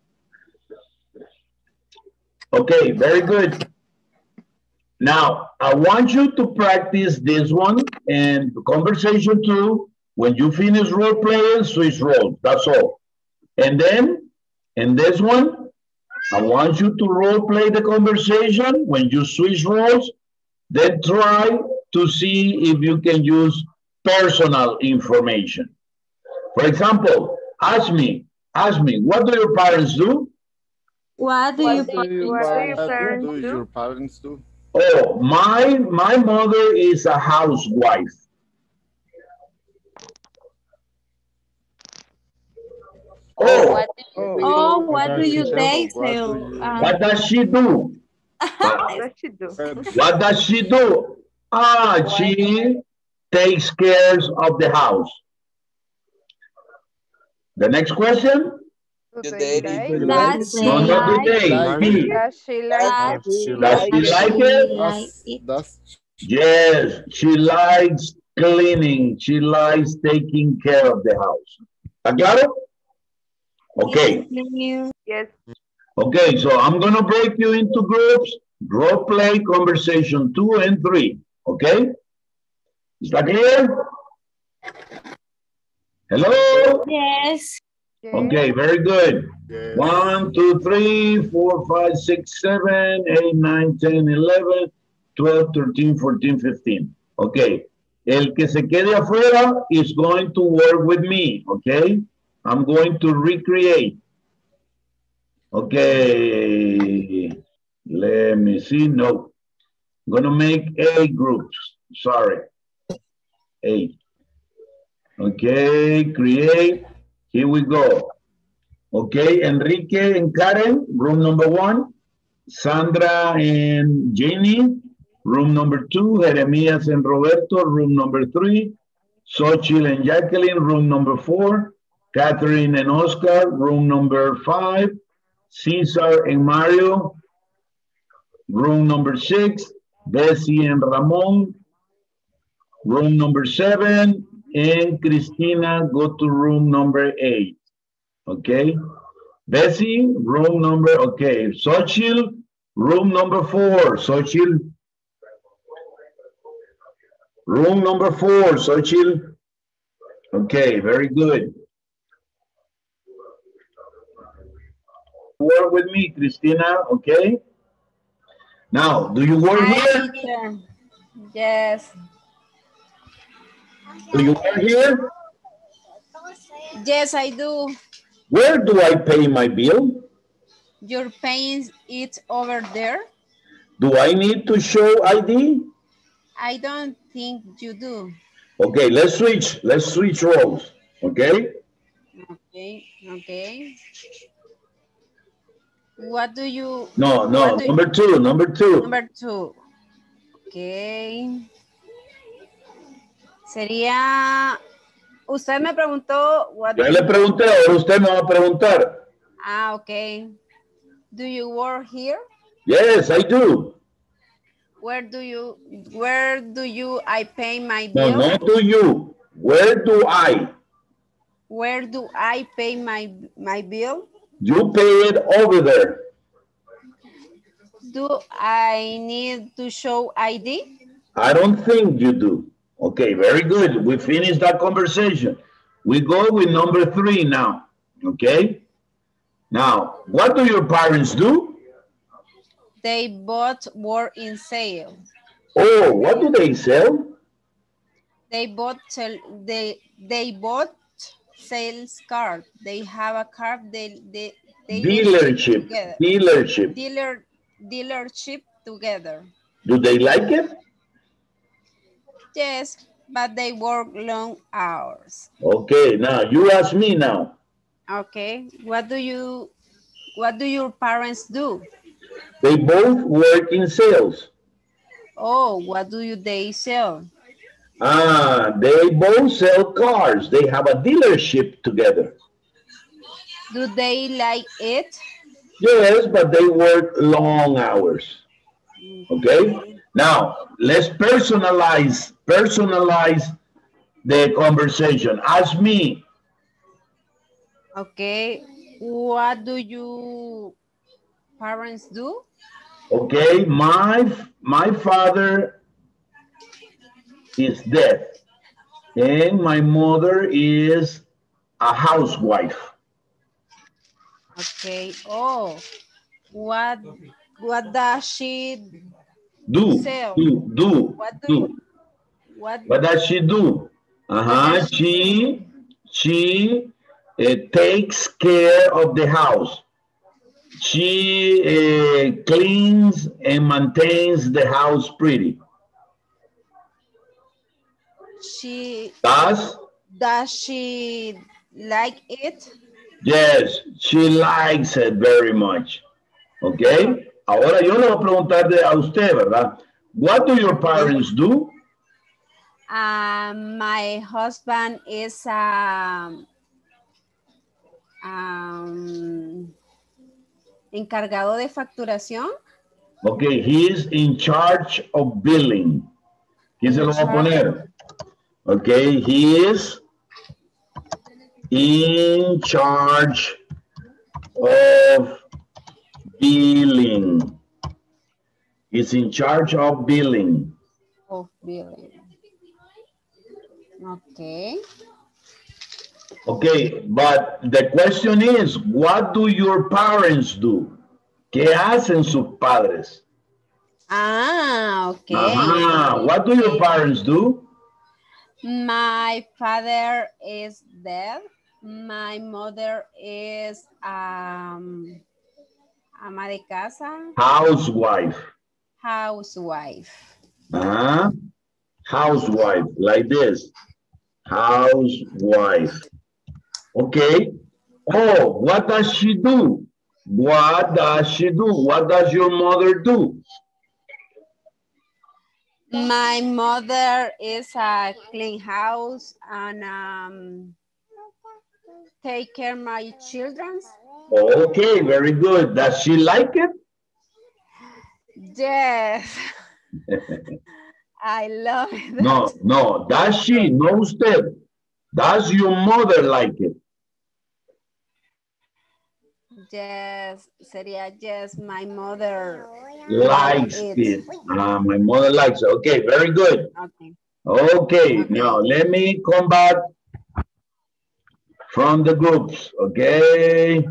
Okay, very good. Now, I want you to practice this one and conversation two. When you finish role playing, switch roles. That's all. And then, in this one, I want you to role play the conversation. When you switch roles, then try to see if you can use personal information. For example, ask me, ask me, what do your parents do? What do What you do What do your What parents do do? your parents do? Oh, my, my mother is a housewife. Oh, What do Oh, Oh, what what do does you she they sell? What sell? do you- Um, what does she do? What does she do? What does she do? Ah, she takes care of the house. The next question? Do Do they they like? like Does it? they No, not like today. Like She. it? Does she like Does it? She Does like she it? like it? like Does, it? does Yes, she likes cleaning. She likes taking care of the house. ¿Está claro? Okay. Yes, Yes. Okay, so I'm going to break you into groups. Role play, conversation two and three. Okay? Is that clear? Hello? yes. Yes. Okay, very good. yes. One, two, three, four, five, six, seven, eight, nine, ten, eleven, twelve, thirteen, fourteen, fifteen. Okay. El que se quede afuera is going to work with me. Okay. I'm going to recreate. Okay. Let me see. No. I'm going to make eight groups. Sorry. Eight. Okay. Create. Here we go. Okay, Enrique and Karen, room number one. Sandra and Jenny, room number two. Jeremias and Roberto, room number three. Xochitl and Jacqueline, room number four. Catherine and Oscar, room number five. Cesar and Mario, room number six. Bessie and Ramon, room number seven. And Cristina, go to room number eight. Okay. Bessie, room number, okay. Xochitl, room number four. Xochitl. Room number four, Xochitl. Okay, very good. Work with me, Cristina, okay? Now, do you work Hi, here? teacher. Yes. Do you work here? Yes, I do. Where do I pay my bill? You're paying it over there? Do I need to show I D? I don't think you do. Okay, let's switch. Let's switch roles, okay? Okay, okay. What do you... No, no, what do number you- two, number two. Number two. Okay. Sería... Usted me preguntó... What Ya do le you- pregunté, ahora usted me va a preguntar. Ah, okay. Do you work here? Yes, I do. Where do you... Where do you... I pay my No, bill? not do you. Where do I? Where do I pay my, my bill? You pay it over there. Do I need to show I D? I don't think you do. Okay, very good. We finished that conversation. We go with number three now, okay? Now, what do your parents do? They both work in sales. Oh, what do they sell? They bought sell they they bought sales card. They have a card they they Dealership. together. Dealership. Dealer dealership together. Do they like it? Yes, but they work long hours. Okay, now you ask me now. Okay. What do you what do your parents do? They both work in sales. Oh, what do you they sell? Ah, they both sell cars. They have a dealership together. Do they like it? Yes, but they work long hours. Okay? Now, let's personalize, personalize the conversation. Ask me. Okay. What do you parents do? Okay, my, my father is dead. And my mother is a housewife. Okay. Oh, what what does she Do, sell? do, do, What do, do. what What does she do? Uh-huh, she, she uh, takes care of the house. She uh, cleans and maintains the house pretty. she Does? does she like it? Yes, she likes it very much. Okay? Ahora yo le voy a preguntar de, a usted, ¿verdad? What do your parents do? Um, my husband is um, um, encargado de facturación. Okay, he is in charge of billing. ¿Quién se lo va a poner? Okay, he is in charge of billing. He's in charge of billing. Of billing. Okay. Okay, but the question is, what do your parents do? ¿Qué hacen sus padres? Ah, okay. Ajá. What do your parents do? My father is dead. My mother is um, ama de casa. Housewife. Housewife. Uh-huh. Housewife, like this. Housewife. Okay. Oh, what does she do? What does she do? What does your mother do? My mother is a clean house and um, take care of my children. Okay, very good. Does she like it? Yes. I love it. No, no. Does she? No usted. Does your mother like it? Yes, sería yes, my mother Likes it. it. Ah, my mother likes it. Okay, very good. Okay. Okay, now let me come back from the groups, okay?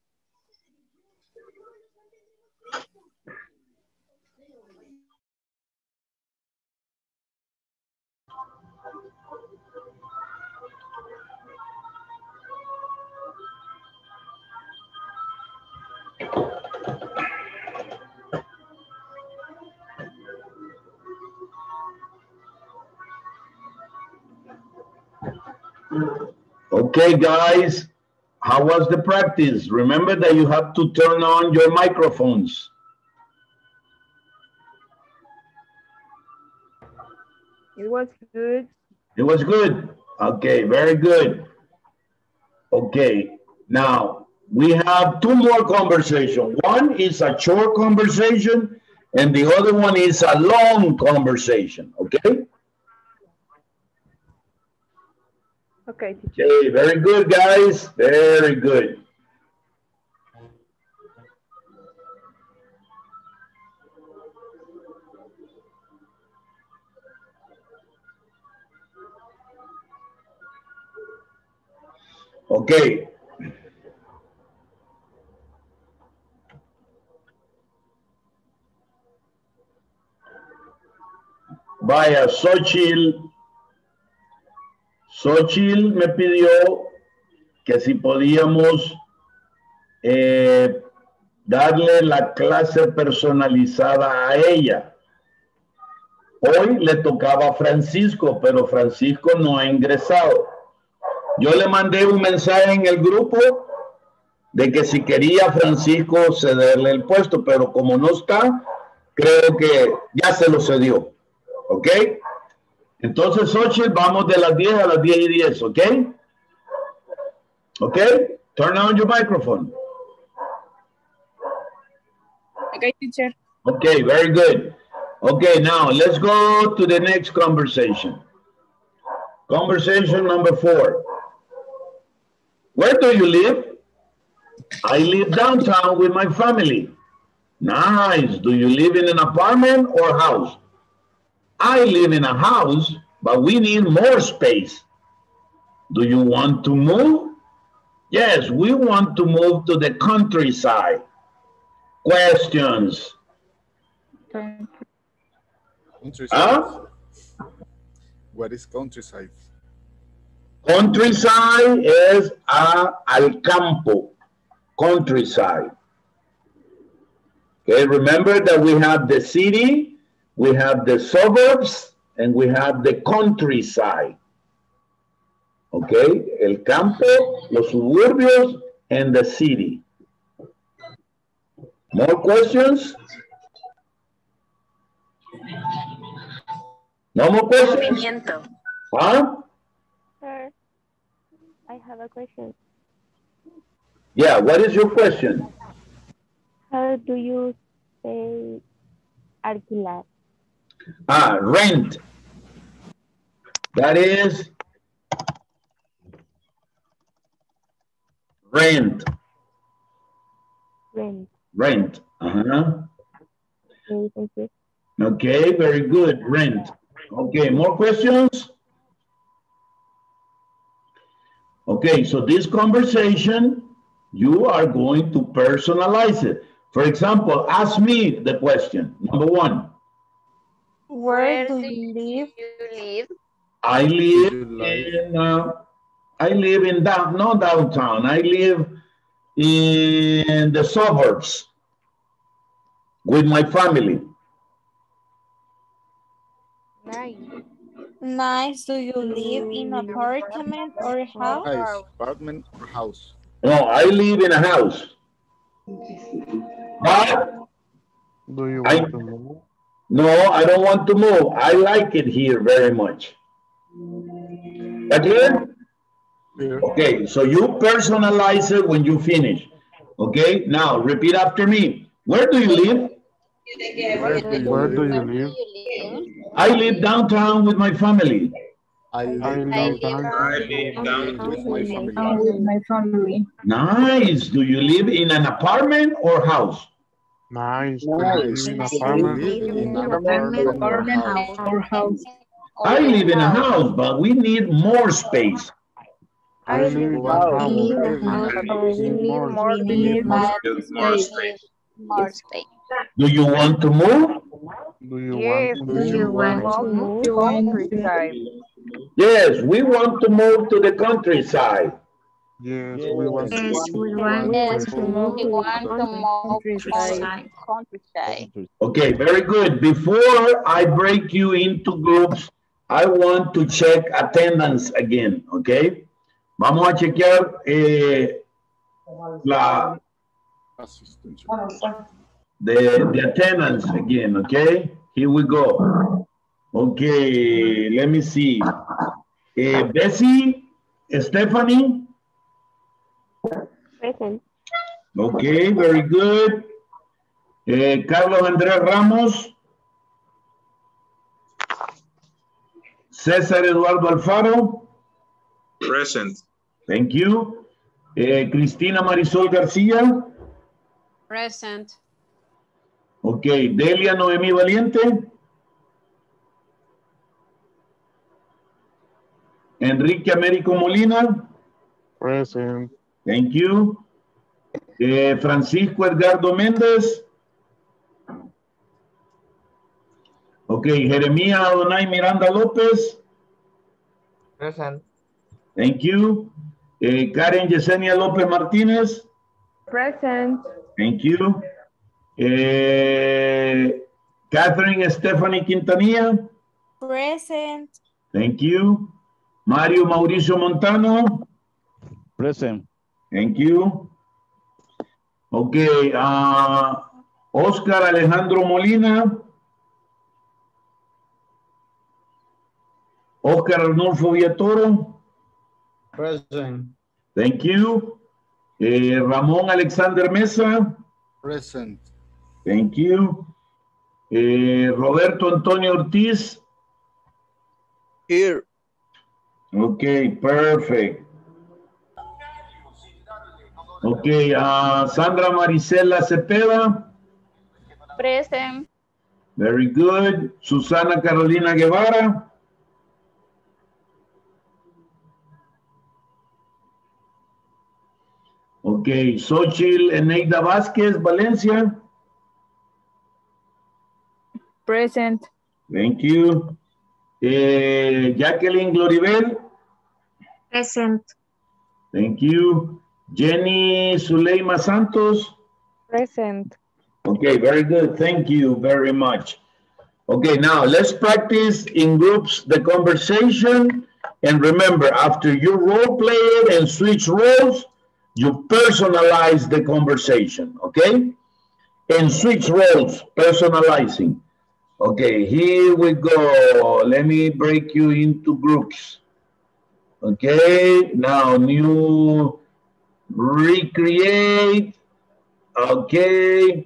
Okay, guys, how was the practice? Remember that you have to turn on your microphones. It was good. It was good. Okay, very good. Okay, now we have two more conversations. One is a short conversation and the other one is a long conversation, okay? Okay, teacher. Okay, very good, guys. Very good. Okay. Vaya, Xochitl. Xochitl me pidió que si podíamos eh, darle la clase personalizada a ella. Hoy le tocaba a Francisco, pero Francisco no ha ingresado. Yo le mandé un mensaje en el grupo de que si quería Francisco cederle el puesto, pero como no está, creo que ya se lo cedió. ¿Ok? Entonces, Xochitl, vamos de las diez a las diez y diez, ¿ok? ¿Ok? Turn on your microphone. Okay, teacher. Okay, very good. Okay, now let's go to the next conversation. Conversation number four. Where do you live? I live downtown with my family. Nice. Do you live in an apartment or house? I live in a house, but we need more space. Do you want to move? Yes, we want to move to the countryside. Questions? Countryside. Huh? What is countryside? Countryside is a, al campo. Countryside. Okay, remember that we have the city, we have the suburbs, and we have the countryside. Okay, el campo, los suburbios, and the city. More questions? No more questions? Huh? Sir, I have a question. Yeah, what is your question? How do you say alquilar? Ah, rent. That is rent. Rent. Rent. Uh-huh. Okay, thank you. Okay, very good. Rent. Okay, more questions? Okay, so this conversation, you are going to personalize it. For example, ask me the question. Number one. Where do you live? live? I live in, uh, I live in down, not downtown. I live in the suburbs with my family. Nice. Nice. Do you live in an apartment or a house? Nice. Apartment or house? No, I live in a house. But Do you I, want to move? no, I don't want to move. I like it here very much. That clear? Okay, so you personalize it when you finish. Okay, now repeat after me. Where do you live? Where do you, Where do you live? I live downtown with my family. I live, I live downtown down with my family. With my family. Nice. Do you live in an apartment or house? Nice. Nice. Do you live in an Do you apartment? live in an Apartment, apartment or apartment house? house or house. I live in a house, but we need more space. I live in a house. live but in we a need more more space. We need more more space. space. More space. Do you want to move? Do you Yes, want to Do move? you want to move to countryside. Yes, we want to move to the countryside. Yes, we want to Yes, move. we want Yes, to we move to want to move countryside. to countryside. Okay, very good. Before I break you into groups, I want to check attendance again, okay? Vamos a chequear eh, la, Asistencia. the, the attendance again, okay? Here we go. Okay, let me see. Eh, Bessie, Stephanie? Present. Okay, very good. Eh, Carlos Andrés Ramos. César Eduardo Alfaro. Present. Thank you. Eh, Cristina Marisol García. Present. Okay, Delia Noemí Valiente. Enrique Américo Molina. Present. Thank you. Eh, Francisco Edgardo Méndez. Okay, Jeremia Adonai Miranda Lopez. Present. Thank you. Eh, Karen Yesenia Lopez Martinez. Present. Thank you. Eh, Catherine Stephanie Quintanilla. Present. Thank you. Mario Mauricio Montano. Present. Thank you. Okay. Uh, Oscar Alejandro Molina. Oscar Arnulfo Villatoro. Present. Thank you. Eh, Ramón Alexander Mesa. Present. Thank you. Eh, Roberto Antonio Ortiz. Here. Okay, perfect. Okay, uh, Sandra Marisela Cepeda. Present. Very good. Susana Carolina Guevara. Okay, Xochitl Eneida Vázquez Valencia. Present. Thank you. Eh, Jacqueline Gloribel. Present. Thank you. Jenny Zuleima Santos. Present. Okay, very good. Thank you very much. Okay, now let's practice in groups the conversation. And remember, after you role play it and switch roles, you personalize the conversation, okay? And switch roles, personalizing. Okay, here we go. Let me break you into groups. Okay, now new recreate. Okay,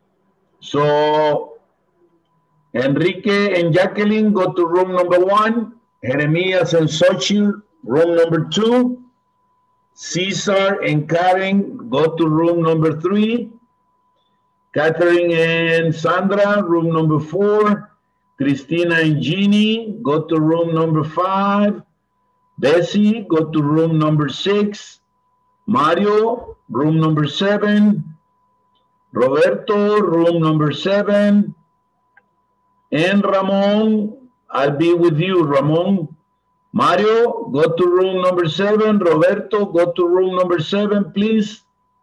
so Enrique and Jacqueline go to room number one. Jeremias and Xochitl, room number two. Cesar and Karen go to room number three. Catherine and Sandra, room number four. Christina and Jeannie go to room number five. Bessie, go to room number six. Mario, room number seven. Roberto, room number seven. And Ramon, I'll be with you, Ramon. Mario, go to room number seven. Roberto, go to room number seven, please.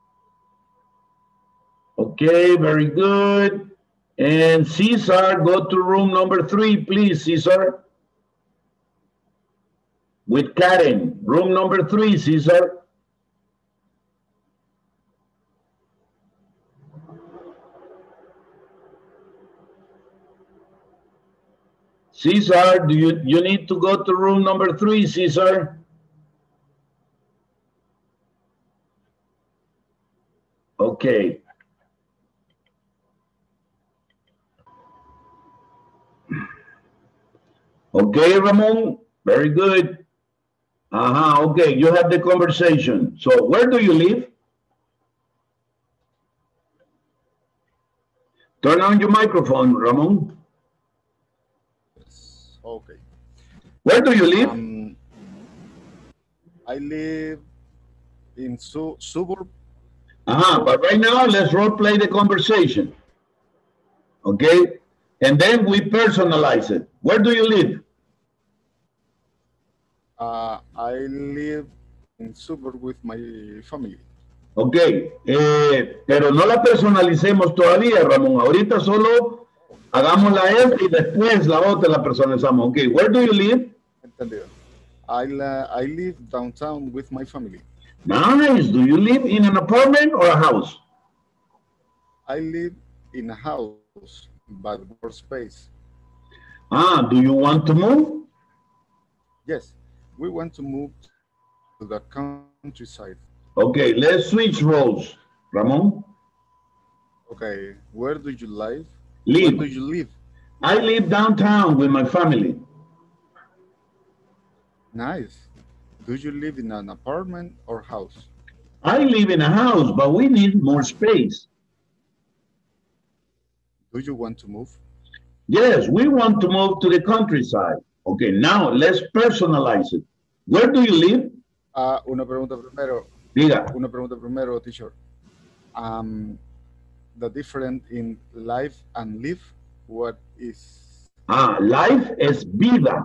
Okay, very good. And Cesar, go to room number three, please, Cesar. With Karen, room number three, Cesar. Cesar, do you, you need to go to room number three, Cesar? Okay. Okay, Ramon, very good. Uh-huh, okay, you have the conversation. So where do you live? Turn on your microphone, Ramon. Okay. Where do you live? Um, I live in su suburb. Uh-huh, but right now, let's role play the conversation. Okay? And then we personalize it. Where do you live? Uh, I live in suburb with my family. Ok, eh, pero no la personalicemos todavía, Ramón. Ahorita solo hagamos la esta y después la otra la personalizamos. Ok, where do you live? Entendido. I, I live downtown with my family. Nice. Do you live in an apartment or a house? I live in a house, but more space. Ah, do you want to move? Yes, we want to move to the countryside. Okay, let's switch roles, Ramon. Okay, where do you live? Live. Where do you live? I live downtown with my family. Nice. Do you live in an apartment or house? I live in a house, but we need more space. Do you want to move? Yes, we want to move to the countryside. Okay, now let's personalize it. Where do you live? Uh, una pregunta primero. Diga. Una pregunta primero, teacher. Um, the difference in life and live, what is? Ah, life es vida.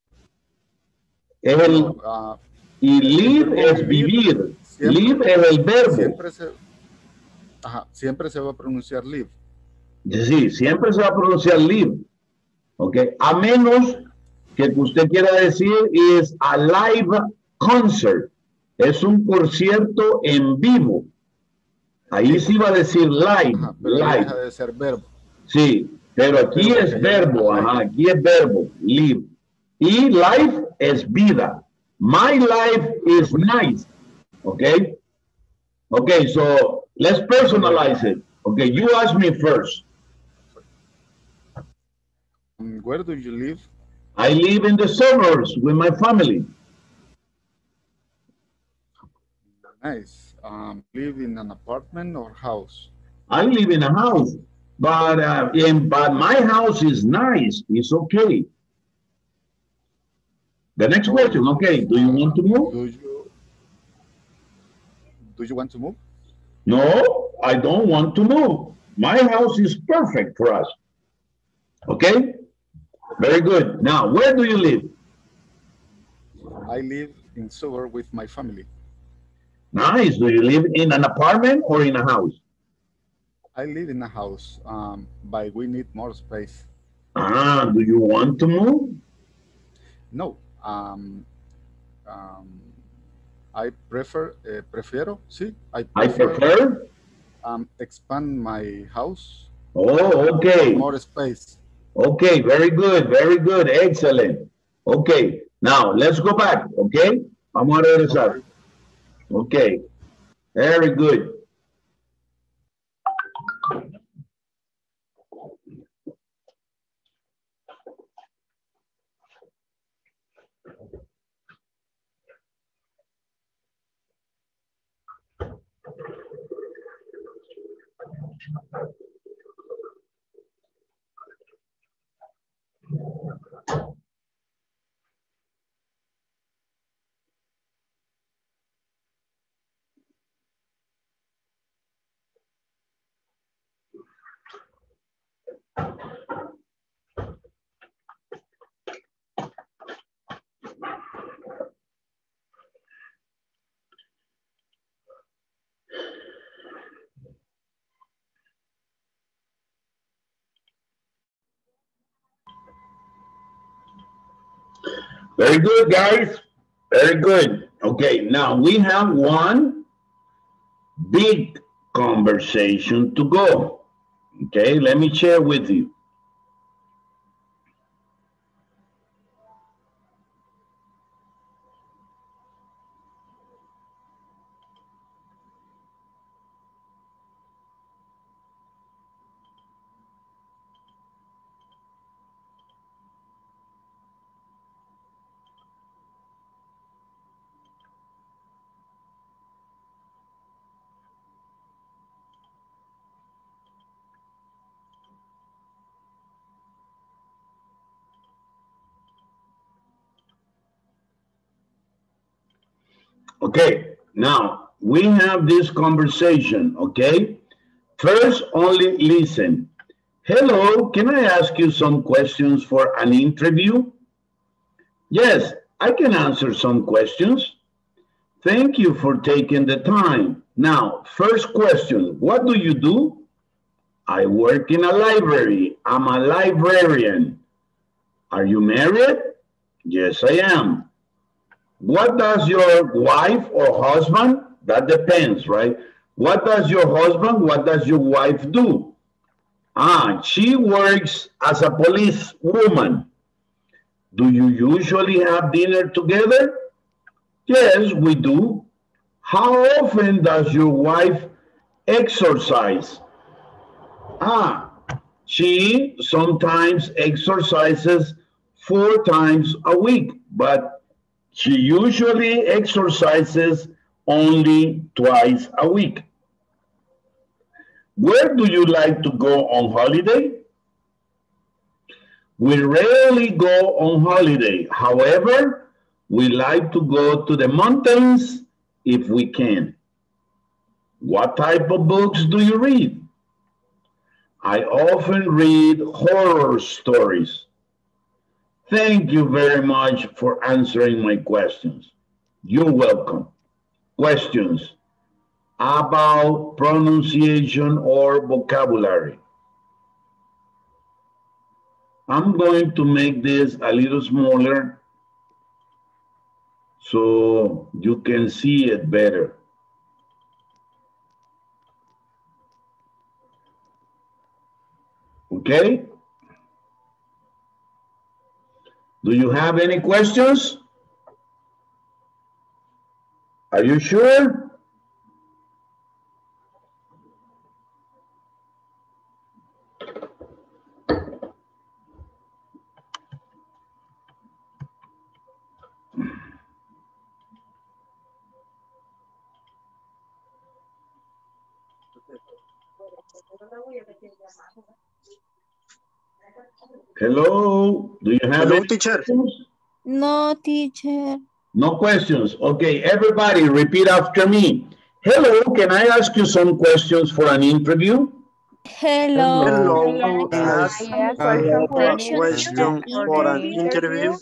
El, No, ah, y el live verbo es vivir vivir. siempre, Live es el verbo. siempre se, ajá, siempre se va a pronunciar live. Sí, siempre se va a pronunciar live. ¿Ok? A menos que usted quiera decir es a live concert. Es un concierto en vivo. Ahí sí va a decir live. Ajá, pero ahí live. deja de ser verbo. Sí, pero aquí Pero es porque ya verbo. viene Ajá, aquí es verbo. Live. Y life es vida. My life is nice. Okay? Okay, so let's personalize it. Okay, you ask me first. Um, Where do you live? I live in the suburbs with my family. Nice. Um, live in an apartment or house? I live in a house, but uh, in, but my house is nice. It's okay. The next question. Okay, do you want to move? Do you do you want to move? No, I don't want to move. My house is perfect for us. Okay? Very good. Now, where do you live? I live in suburb with my family. Nice. Do you live in an apartment or in a house? I live in a house, um, but we need more space. Ah, do you want to move? No. Um, um, I prefer, uh, prefiero, sí, I prefer, I prefer? Um, expand my house. Oh, okay. More space. Okay, very good, very good, excellent. Okay, now let's go back, okay? Vamos a regresar. Okay, very good. Very good, guys. Very good. Okay, now we have one big conversation to go. Okay, let me share with you. Okay, now we have this conversation, okay? First, only listen. Hello, can I ask you some questions for an interview? Yes, I can answer some questions. Thank you for taking the time. Now, first question, what do you do? I work in a library. I'm a librarian. Are you married? Yes, I am. What does your wife or husband, that depends, right? What does your husband, what does your wife do? Ah, she works as a police woman. Do you usually have dinner together? Yes, we do. How often does your wife exercise? Ah, she sometimes exercises four times a week, but she usually exercises only twice a week. Where do you like to go on holiday? We rarely go on holiday. However, we like to go to the mountains if we can. What type of books do you read? I often read horror stories. Thank you very much for answering my questions. You're welcome. Questions about pronunciation or vocabulary. I'm going to make this a little smaller so you can see it better. Okay? Do you have any questions? Are you sure? Hello, do you have Hello, any teacher. questions? No, teacher. No questions. Okay, everybody repeat after me. Hello, can I ask you some questions for an interview? Hello. Hello. I Ask have a question for an question for an interview.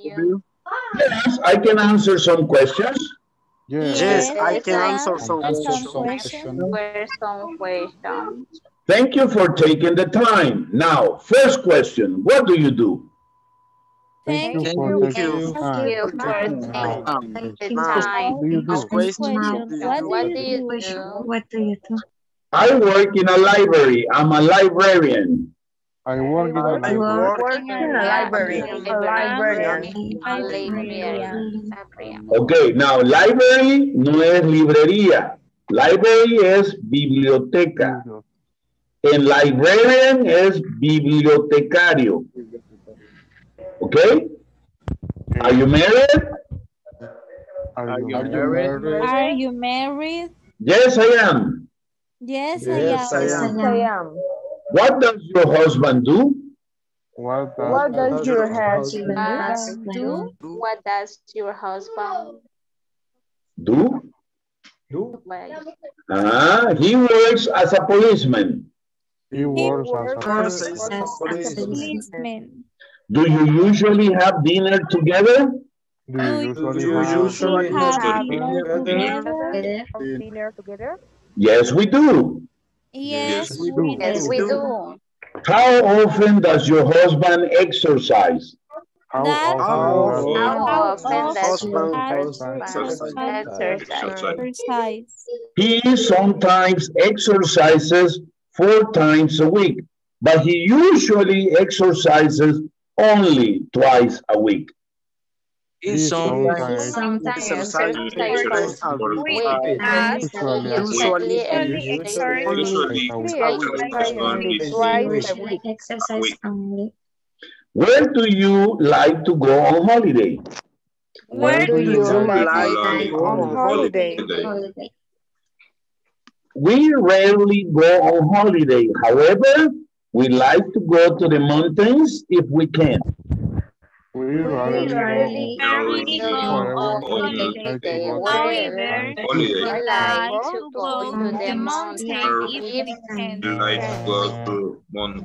Yes, I can answer some questions. Yes. Yes, I Yes, can I answer some Answer questions. some question. Question, question. Thank you for taking the time. Now, first question, what do you do? Thank Thank you you. for Thank taking you time. You for for taking taking time. the Now, time. what do you Next do? question, Question. what do you What do? do you do? What do you do? I work in a library. I'm a librarian. I work in a I library. work work in a library. A librarian. Librarian. Ok, now, library no es librería. Library es biblioteca. And librarian es bibliotecario. Ok? Are you married? Are you Are you married? married? Are you married? Yes, I am. Yes, Yes, I I am. Yes, am. I am. What does your husband do? What does What does Does your your husband husband do? Uh, what does your husband Do? do? like? Ah, he works as a policeman. he He works as works a Works as as a a policeman. policeman. Do you usually have dinner together? Do Do you you Do usually you have usually have have dinner dinner together? dinner? Dinner together? Yes, we do. Yes, Yes, we we do? Yes, we do. do. How often does your husband exercise? How That often How does often How how often does husband your husband husband exercise? exercise? exercise? He sometimes exercises four times a week, but he usually exercises only twice a week. he sometimes Sometimes Exercise exercise a week, week. but usually usually Usually exercise usually a Exercise only week. twice a week. Exercise only. Where do you like to go on holiday? Where do you you like like to to go go on on holiday? Holiday. We rarely go on holiday. However, we like to go to the mountains if we can. We We rarely rarely go. Rarely go go However, on on we holiday. like to holiday. go to However, However, we holiday. we like like to to go go to to the the mountain mountain Or if if we can. like to can. go to Mon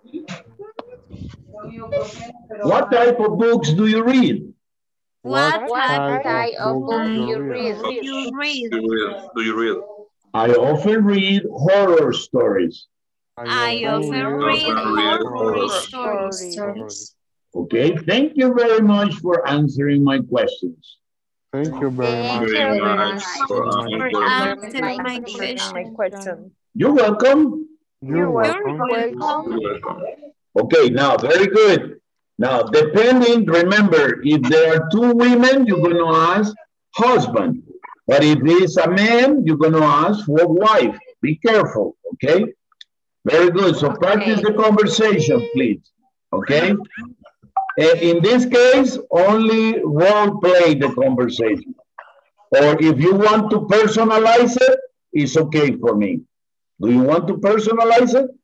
What type of books do you read? What What type Type of of book book you you read? read? do you read? do you read? Do you read? I often read horror stories. I I often often read Often read horror horror stories. Stories. Okay, thank you very much for answering my questions. Thank you very Thank much. you Very very much much for For answering answering my my question. question? You're welcome. You're You're welcome. welcome. You're welcome. Okay, now, very good. Now, depending, remember, if there are two women, you're going to ask husband. But if it's a man, you're going to ask for wife. Be careful, okay? Very good. So practice the conversation, please. Okay? And in this case, only role play the conversation. Or if you want to personalize it, it's okay for me. Do you want to personalize it?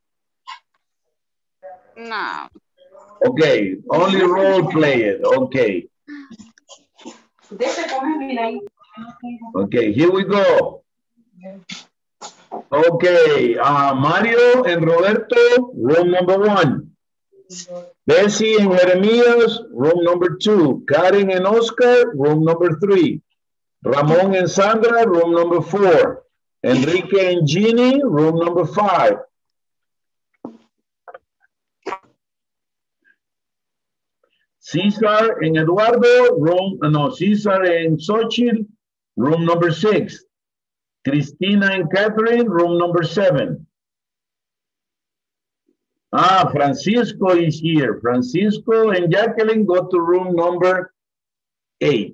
No. Okay, only role play it. Okay. Okay, here we go. Okay, uh, Mario and Roberto, room number one. Bessie and Jeremias, room number two. Karen and Oscar, room number three. Ramon and Sandra, room number four. Enrique and Jeannie, room number five. Cesar and Eduardo, room, no, Cesar and Xochitl, room number six. Cristina and Catherine, room number seven. Ah, Francisco is here. Francisco and Jacqueline go to room number eight.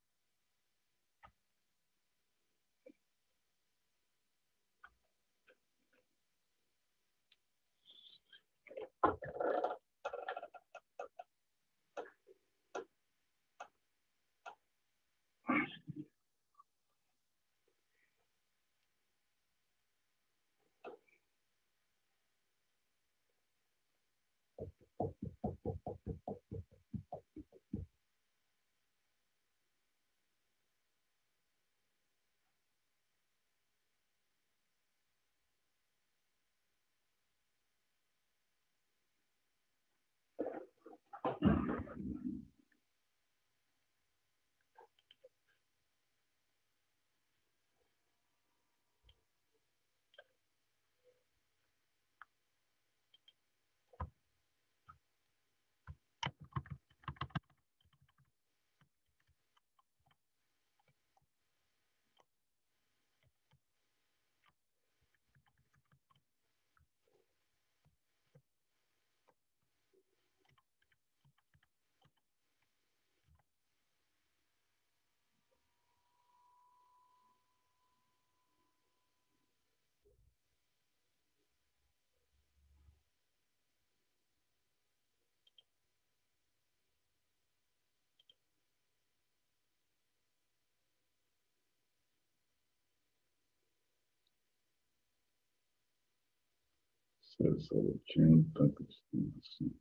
César ochenta, Cristina cien.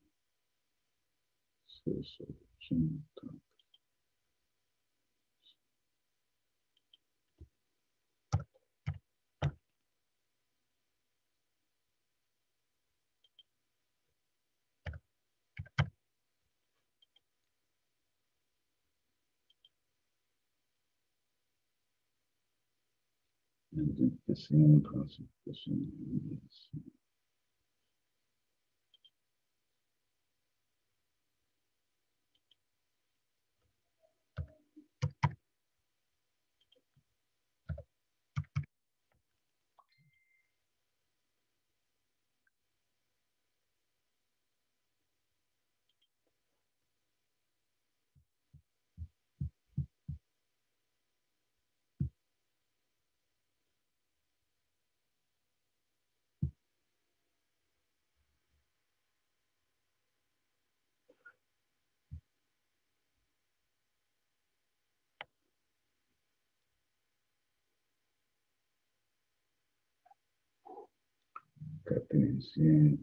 César ochenta. Enrique cien, Francisco cien, cien. Catherine cien.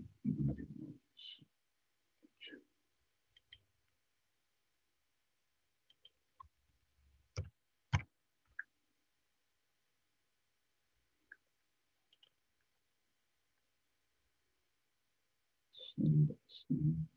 cien.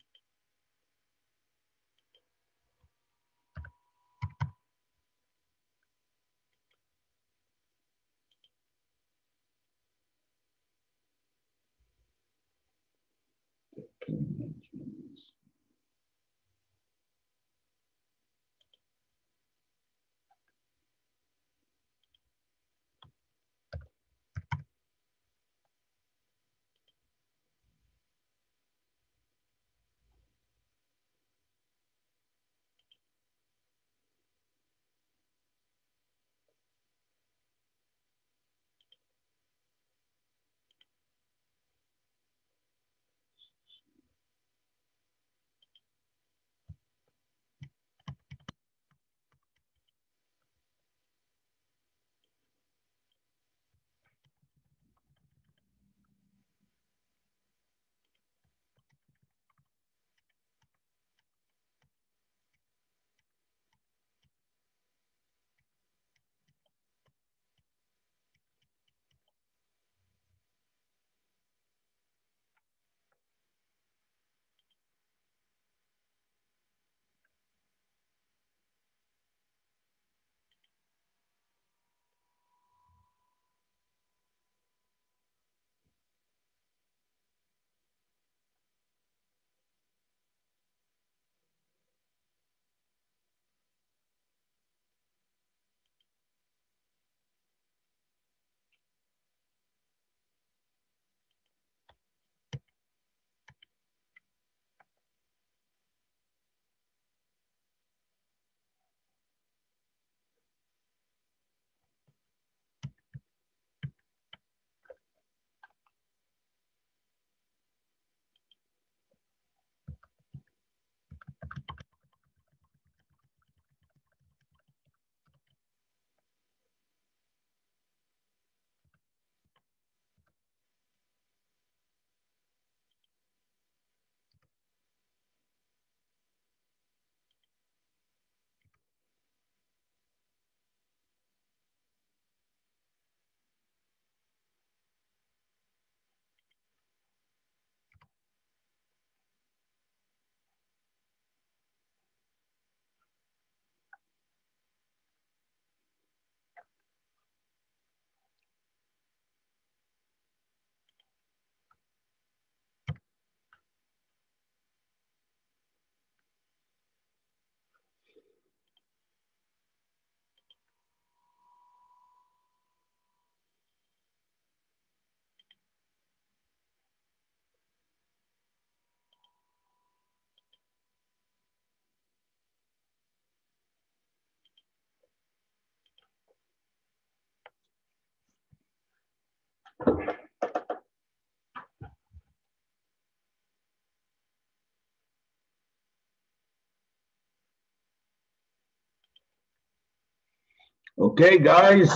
Okay, guys.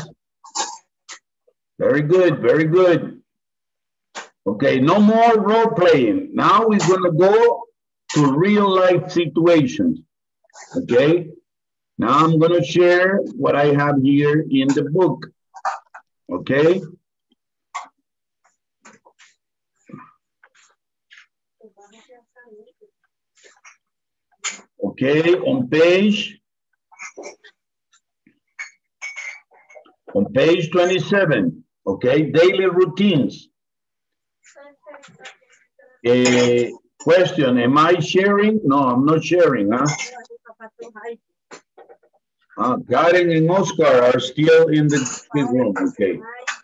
Very good, very good. Okay, no more role playing. Now we're gonna go to real life situations. Okay, now I'm gonna share what I have here in the book. Okay. Okay, on page, on page twenty-seven, okay, daily routines. Uh, question, am I sharing? No, I'm not sharing, huh? Uh, Karen and Oscar are still in the big room, okay.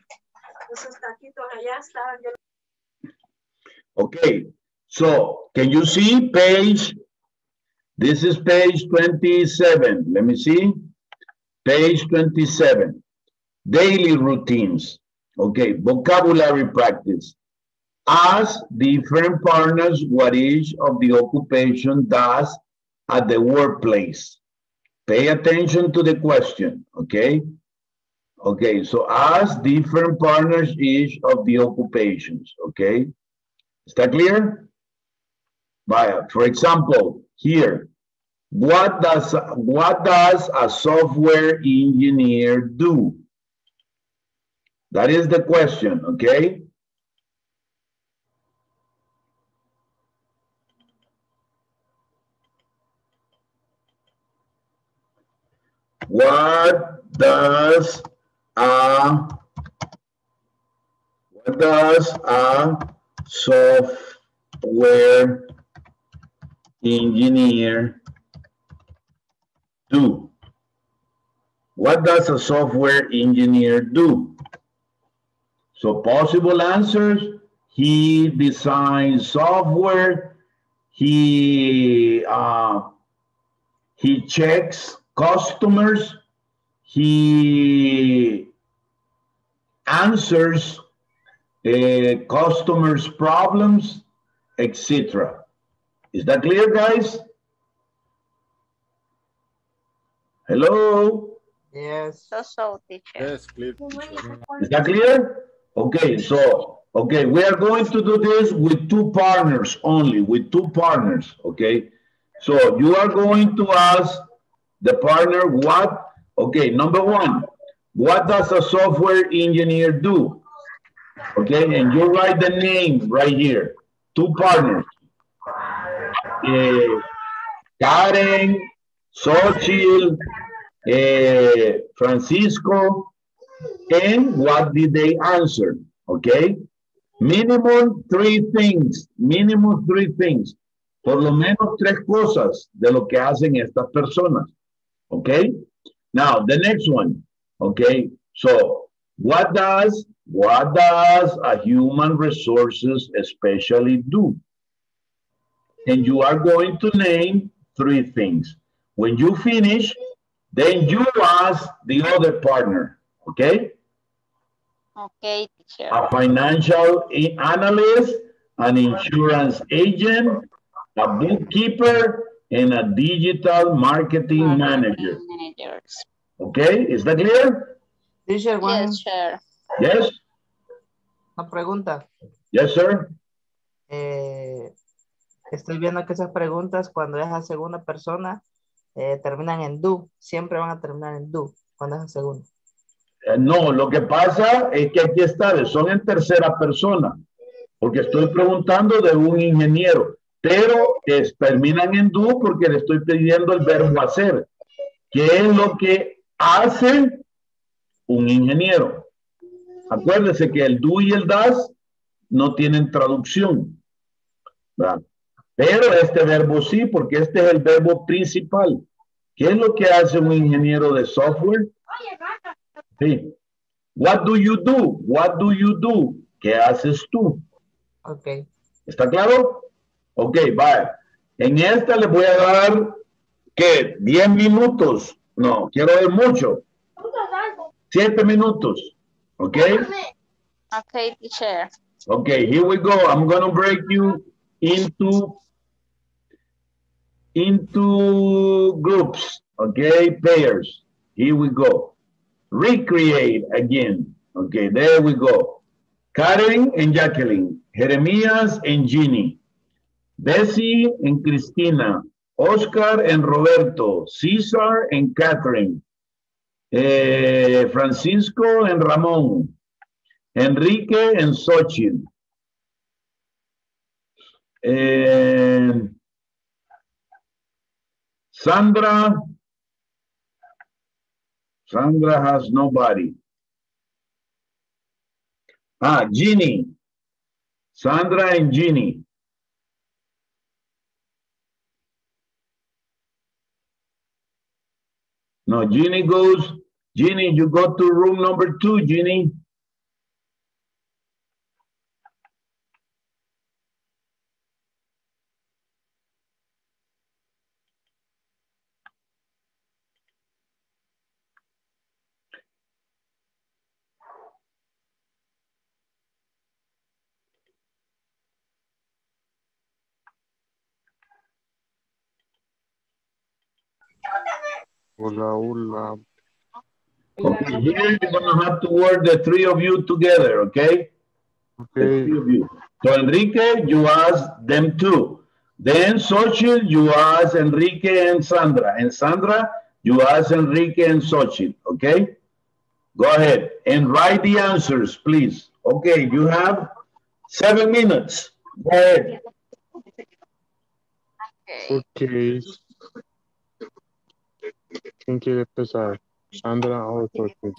Okay, so can you see page? This is page twenty-seven. Let me see. Page twenty-seven. Daily routines. Okay, vocabulary practice. Ask different partners what each of the occupation does at the workplace. Pay attention to the question, okay? Okay, so ask different partners each of the occupations, okay? Is that clear? Vaya, for example, here, what does what does a software engineer do? That is the question, okay? What does a what does a software engineer do? What does a software engineer do? So possible answers, he designs software, he, uh, he checks customers, he answers uh, customers' problems, et cetera. Is that clear, guys? Hello? Yes. So, so, teacher. Yes, clear, teacher. Is that clear? Okay, so, okay, we are going to do this with two partners only, with two partners, okay? So you are going to ask the partner what, okay, number one, what does a software engineer do? Okay, and you write the name right here, two partners. Uh, Karen, Xochitl, uh, Francisco, and what did they answer? Okay, minimum three things, minimum three things, por lo menos tres cosas de lo que hacen estas personas. Okay, now the next one. Okay, so what does what does a human resources especially do? And you are going to name three things. When you finish, then you ask the other partner, okay? Okay, teacher. A financial analyst, an insurance agent, a bookkeeper, and a digital marketing manager. Managers. Okay, is that clear? Teacher, one, Yes, sure. Yes? una pregunta. Yes, sir? Eh, estoy viendo que esas preguntas cuando es a segunda persona eh, terminan en do. Siempre van a terminar en do cuando es a segunda. Eh, no, lo que pasa es que aquí está, son en tercera persona, porque estoy preguntando de un ingeniero, pero es, terminan en do porque le estoy pidiendo el verbo hacer, que es lo que hace un ingeniero. Acuérdese que el do y el das no tienen traducción, ¿verdad? Pero este verbo sí, porque este es el verbo principal. ¿Qué es lo que hace un ingeniero de software? Sí. What do you do? What do you do? ¿Qué haces tú? Ok. ¿Está claro? Ok, vaya. En esta les voy a dar, ¿qué? diez minutos. No, quiero ver mucho. siete minutos. Ok. Okay, teacher. Okay, here we go. I'm going to break you into, into groups. Okay, pairs. Here we go. recreate again. Okay, there we go. Karen and Jacqueline, Jeremias and Ginny, Bessie and Cristina, Oscar and Roberto, Cesar and Catherine, eh, Francisco and Ramón, Enrique and Xochitl, and Sandra. Sandra has nobody. Ah, Ginny. Sandra and Ginny. No, Ginny goes. Ginny, you go to room number two, Ginny. Hola, hola. Okay, here you're gonna have to work the three of you together, okay? Okay. The three of you. So Enrique, you ask them two. Then Xochitl, you ask Enrique and Sandra. And Sandra, you ask Enrique and Xochitl, okay? Go ahead and write the answers, please. Okay, you have seven minutes. Go ahead. Okay. ¿Quién quiere empezar? Sandra o Xochitl.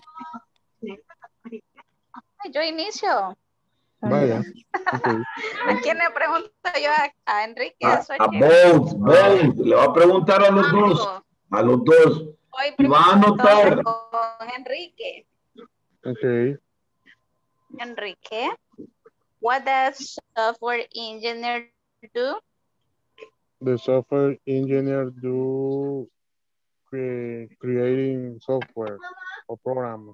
Yo inicio. Vaya. Okay. ¿A quién le pregunto yo? ¿A, a Enrique? A, ¿A a Xochitl? both, both. Le va a preguntar a los dos. A los dos. Hoy Y va a anotar. con Enrique. Okay. Enrique, what does software engineer do? The software engineer do cre creating software or programs.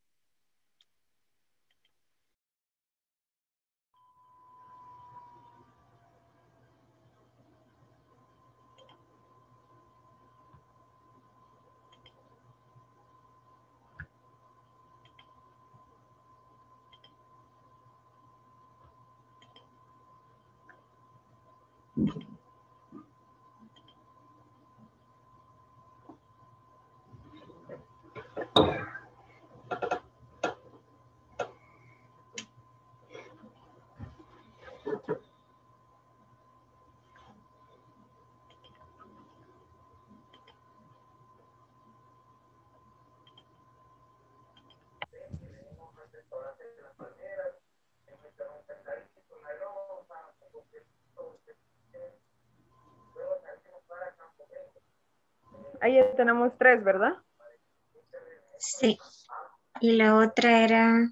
Ahí ya tenemos tres, ¿verdad? Sí. Y la otra era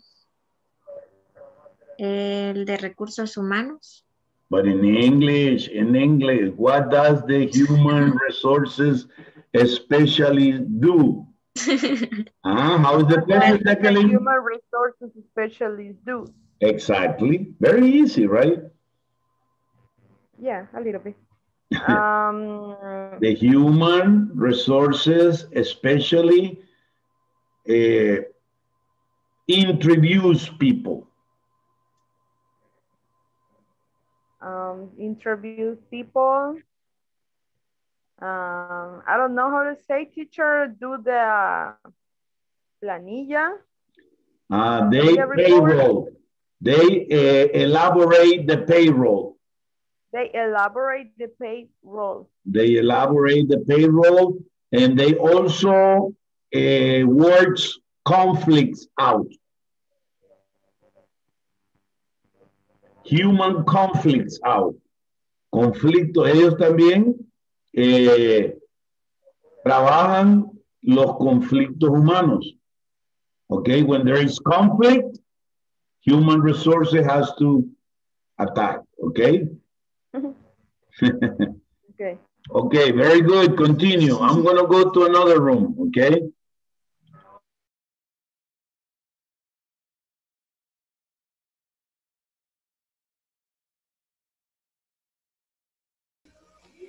el de recursos humanos. But in English, in English, what does the human resources specialist do? Ah, how is the question, What does the Jacqueline? human resources specialist do? Exactly. Very easy, right? Yeah, a little bit. Um, The human resources, especially uh, interviews people. um, interview people. Um, I don't know how to say, teacher, do the planilla. Uh, they payroll. They uh, elaborate the payroll. They elaborate the payroll. They elaborate the payroll, and they also uh, works conflicts out. Human conflicts out. Conflictos, ellos también eh, trabajan los conflictos humanos. Okay, when there is conflict, human resources has to attack, okay? Okay. Okay, very good, continue. I'm gonna go to another room, okay?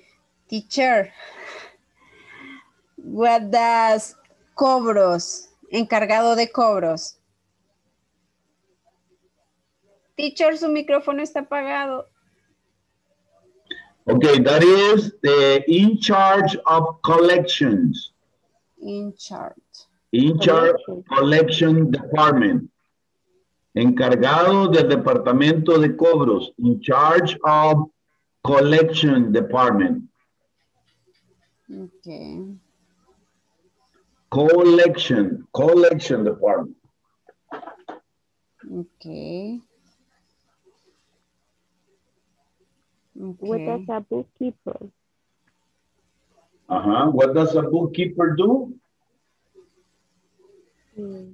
Teacher, what does cobros Encargado de cobros. Teacher, su micrófono está apagado. Okay, that is the in charge of collections. In charge. In charge collection department. Encargado del departamento de cobros. In charge of collection department. Okay. Collection, collection department. Okay. What Okay. does a bookkeeper? Uh-huh. What does a bookkeeper do? Hmm.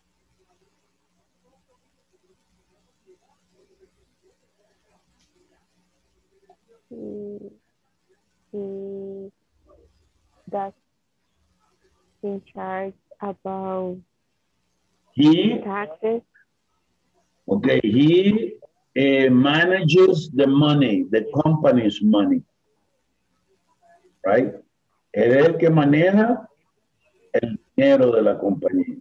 He, he does in charge about He, taxes. okay, he uh, manages the money, the company's money. Right? Él es el que maneja el dinero de la compañía.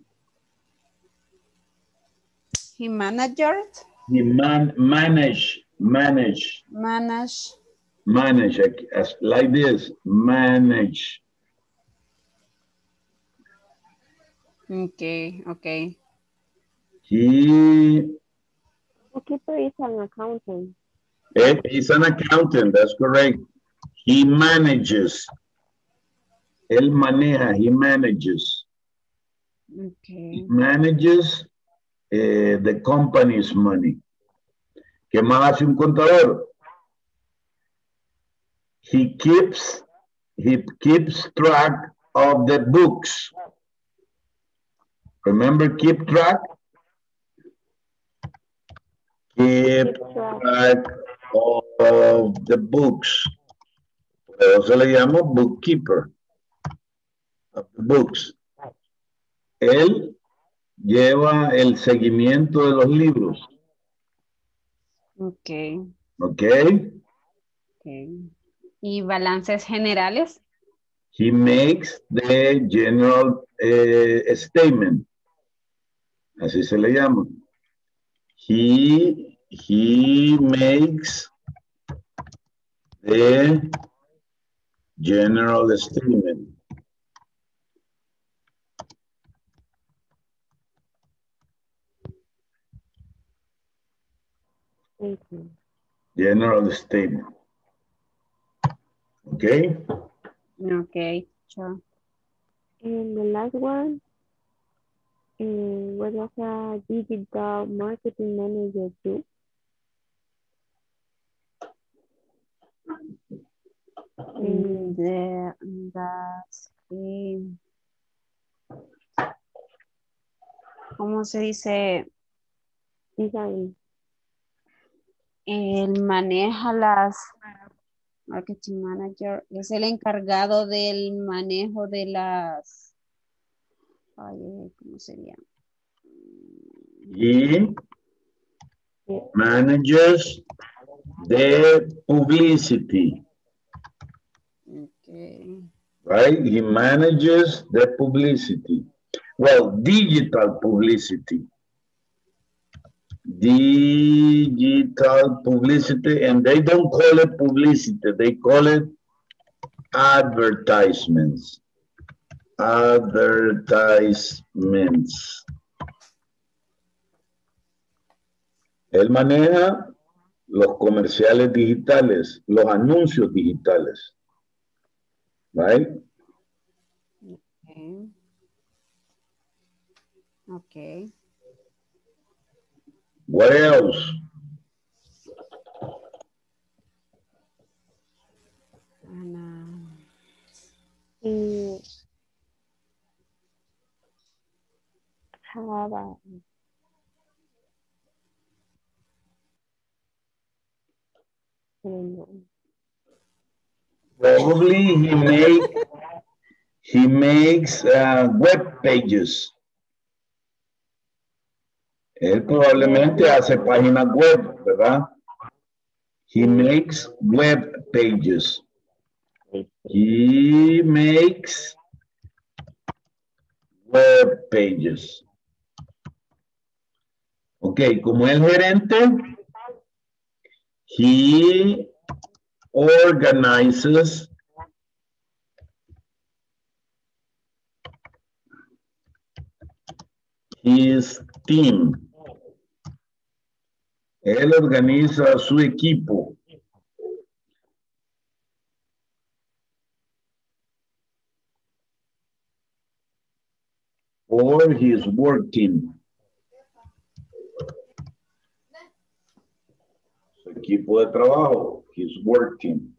He managed. He man, manage, manage, Manage. manage, like, as, like this, manage. Okay, okay. He, Bookkeeper is an accountant. eh, he's an accountant, that's correct. He manages. Él maneja, he manages. Okay. He manages eh, the company's money. ¿Qué más hace un contador? He keeps, he keeps track of the books. Remember, keep track? Keep track of the books. Por eso se le llama bookkeeper. Of the books. Él lleva el seguimiento de los libros. Okay. ¿Ok? Okay. ¿Y balances generales? He makes the general uh, statement. Así se le llama. He, he makes the general statement. Thank you. General statement. Okay? Okay, sure. And the last one, uh, what does a digital marketing manager do? Mm, the, that's, eh, ¿cómo se dice? Design. Él maneja las, marketing manager, es el encargado del manejo de las, ay, ¿cómo sería? He manages the publicity. Okay. Right? He manages the publicity. Well, digital publicity. Digital publicity, and they don't call it publicity, they call it advertisements. Advertisements. Él maneja los comerciales digitales, los anuncios digitales. Right? Okay. Okay. What else? And, uh, Y have a, I don't know. Probably he make he makes uh, web pages. Él probablemente hace páginas web, ¿verdad? He makes web pages. He makes web pages. Ok, como el gerente, he organizes his team. Él organiza su equipo. Or his work team. Su equipo de trabajo, his work team.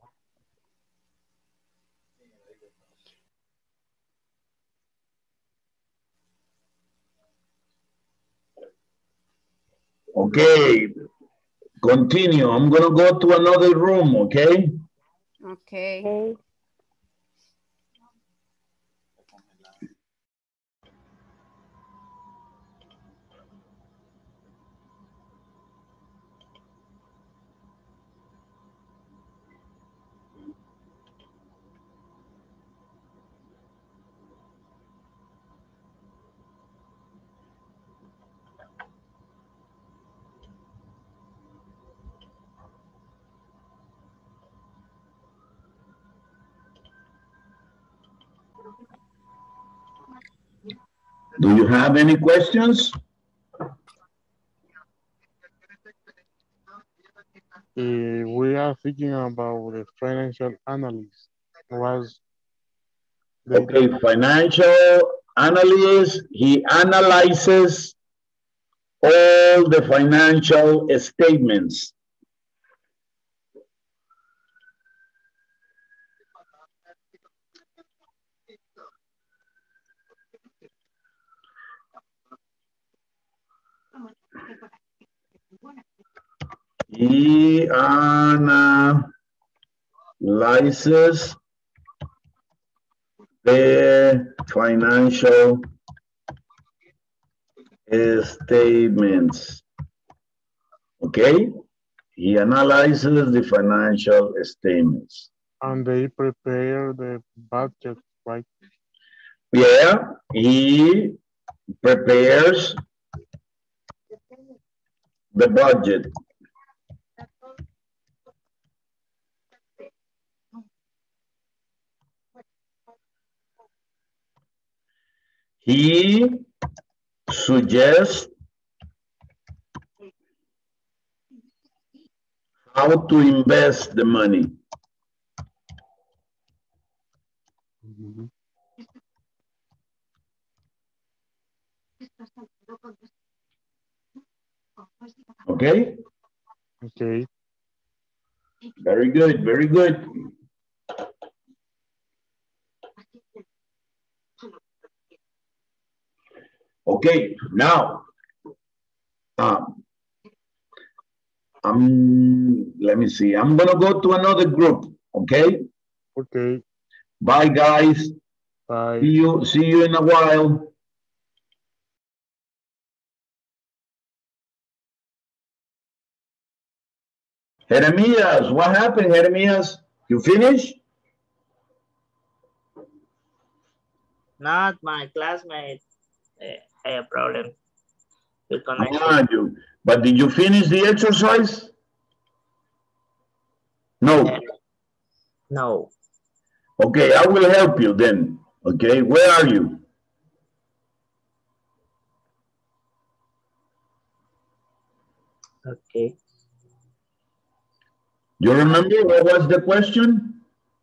Okay, continue. I'm going to go to another room, okay? Okay. Do you have any questions? Uh, we are thinking about the financial analyst. Was Okay, financial analyst, he analyzes all the financial statements. He analyzes the financial statements. Okay? He analyzes the financial statements. And they prepare the budget, right? Yeah, he prepares the budget. He suggests how to invest the money. Mm-hmm. Okay? Okay. Very good, very good. Okay, now, um, um, let me see. I'm gonna go to another group, okay? Okay. Bye, guys. Bye. See you, see you in a while. Jeremias, what happened, Jeremias? You finished? Not my classmate. Uh, I have a problem with connection. Ah, you, but did you finish the exercise? No. Uh, no. Okay, I will help you then. Okay, where are you? Okay. You remember what was the question?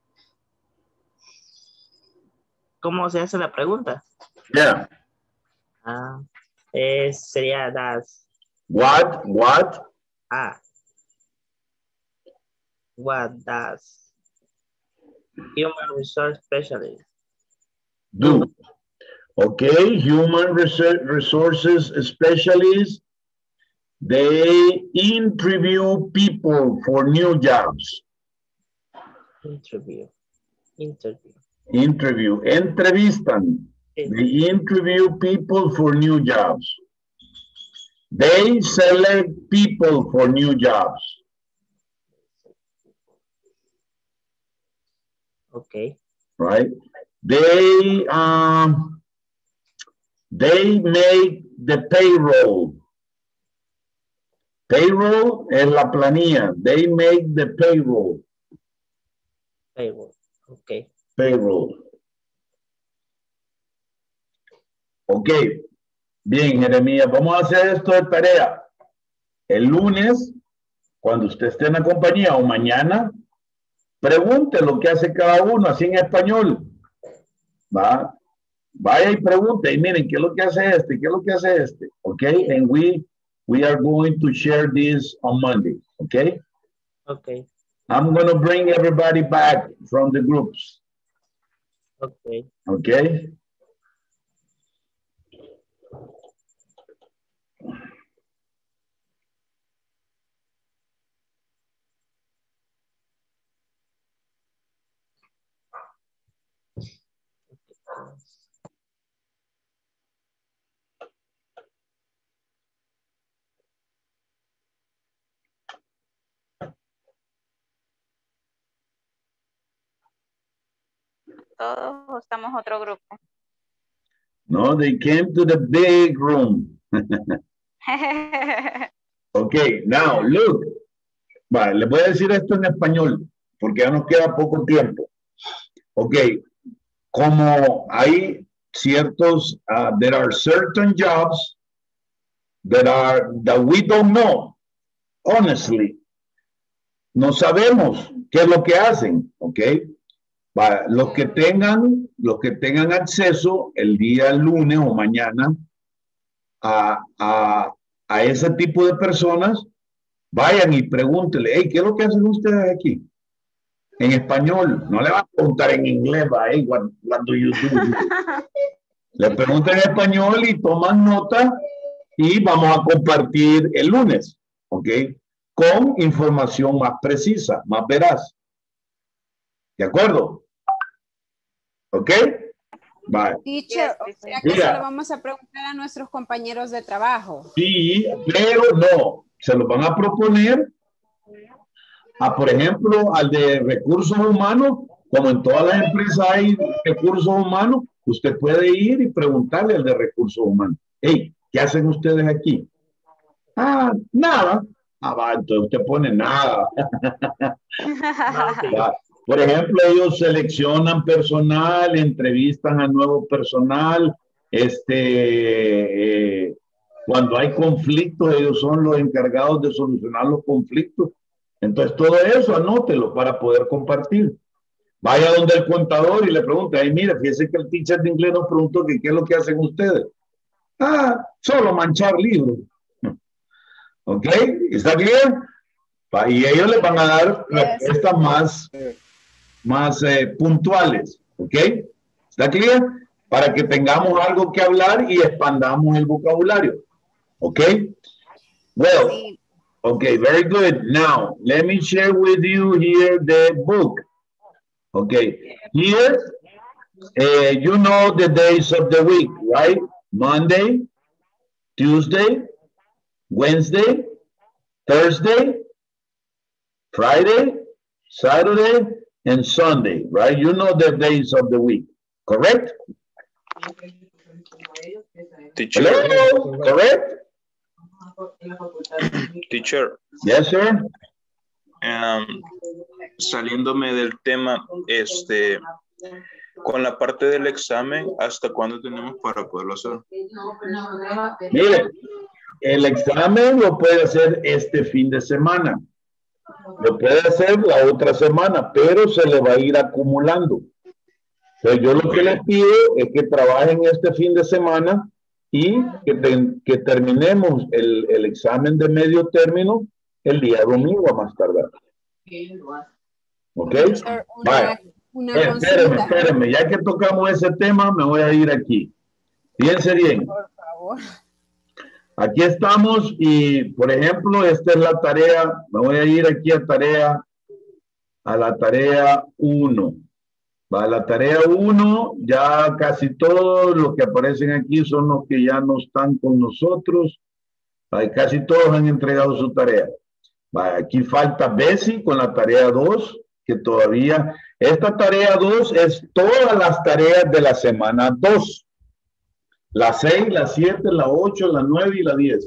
¿Cómo se hace la pregunta? Yeah. Ah, es, sería das. What? What? Ah. What does human resource specialist do? Okay, human resources specialists, they interview people for new jobs. Interview. Interview. Interview. Entrevistan. They interview people for new jobs. They select people for new jobs. Okay. Right? They um They make the payroll. Payroll es la planilla. They make the payroll. Payroll. Ok. Payroll. Ok. Bien, Jeremías, vamos a hacer esto de tarea. El lunes, cuando usted esté en la compañía o mañana, pregunte lo que hace cada uno, así en español. ¿Va? Vaya y pregunte, y miren, ¿qué es lo que hace este? ¿Qué es lo que hace este? Ok, and we, we are going to share this on Monday, ok? Ok. I'm going to bring everybody back from the groups. Ok. Ok. Todos estamos otro grupo. No, they came to the big room. Okay, now look. Vale, les voy a decir esto en español porque ya nos queda poco tiempo. Ok, como hay ciertos, uh, there are certain jobs that are, that we don't know, honestly. No sabemos qué es lo que hacen, ok. Vale, los que tengan, los que tengan acceso el día lunes o mañana a, a, a ese tipo de personas, vayan y pregúntenle, hey, ¿qué es lo que hacen ustedes aquí? En español, no le van a preguntar en inglés, va, hey, what, what do you do? Le preguntan en español y toman nota y vamos a compartir el lunes, ¿ok? Con información más precisa, más veraz. ¿De acuerdo? ¿Ok? Vale. Teacher, o sea que Mira. se lo vamos a preguntar a nuestros compañeros de trabajo. Sí, pero no, se lo van a proponer a, por ejemplo, al de recursos humanos, como en todas las empresas hay recursos humanos, usted puede ir y preguntarle al de recursos humanos, hey, ¿qué hacen ustedes aquí? Ah, nada. Ah, va, entonces usted pone nada. Va. Por ejemplo, ellos seleccionan personal, entrevistan a nuevo personal, este, eh, cuando hay conflictos, ellos son los encargados de solucionar los conflictos. Entonces, todo eso anótelo para poder compartir. Vaya donde el contador y le pregunte, ay, mira, fíjese que el teacher de inglés nos preguntó que qué es lo que hacen ustedes. Ah, solo manchar libros. ¿Ok? ¿Está bien? Y ellos les van a dar respuestas más, más eh, puntuales. ¿Ok? ¿Está claro? Para que tengamos algo que hablar y expandamos el vocabulario. ¿Ok? Well, okay, very good. Now, let me share with you here the book. Okay, here, uh, you know the days of the week, right? Monday, Tuesday, Wednesday, Thursday, Friday, Saturday, and Sunday, right? You know the days of the week, correct? Teacher. Hello, correct? Teacher. Yes, sir. Um, saliéndome del tema, este, con la parte del examen, ¿hasta cuándo tenemos para poderlo hacer? Mire, el examen lo puede hacer este fin de semana. Lo puede hacer la otra semana, pero se le va a ir acumulando. Entonces, yo lo que les pido es que trabajen este fin de semana y que, te, que terminemos el, el examen de medio término el día domingo a más tardar. ¿Ok? Vale. Eh, espérenme, espérenme. Ya que tocamos ese tema, me voy a ir aquí. Fíjense bien. Por favor. Aquí estamos y, por ejemplo, esta es la tarea. Me voy a ir aquí a tarea, a la tarea uno. Va, la tarea uno, ya casi todos los que aparecen aquí son los que ya no están con nosotros. Va, casi todos han entregado su tarea. Va, aquí falta Bessie con la tarea dos, que todavía... Esta tarea dos es todas las tareas de la semana dos. La seis, la siete, la ocho, la nueve y la diez.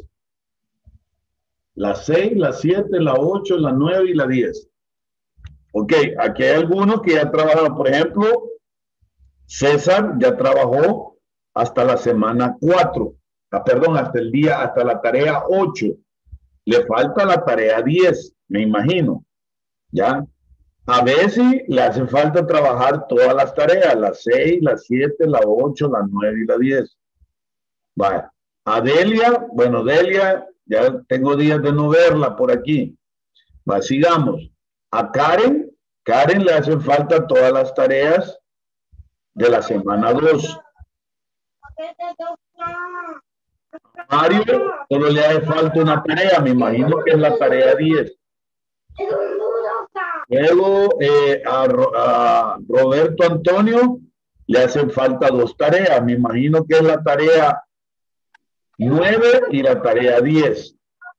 La seis, la siete, la ocho, la nueve y la diez. Ok, aquí hay algunos que ya trabajaron. Por ejemplo, César ya trabajó hasta la semana cuatro. Ah, perdón, hasta el día, hasta la tarea ocho. Le falta la tarea diez, me imagino. ¿Ya? A Bessie le hace falta trabajar todas las tareas, las seis, las siete, la ocho, la nueve y la diez. Vale. A Delia, bueno, Delia, ya tengo días de no verla por aquí. Va, sigamos. A Karen, Karen le hacen falta todas las tareas de la semana dos. Mario, solo le hace falta una tarea, me imagino que es la tarea diez. Luego eh, a, a Roberto Antonio le hacen falta dos tareas, me imagino que es la tarea nueve y la tarea diez.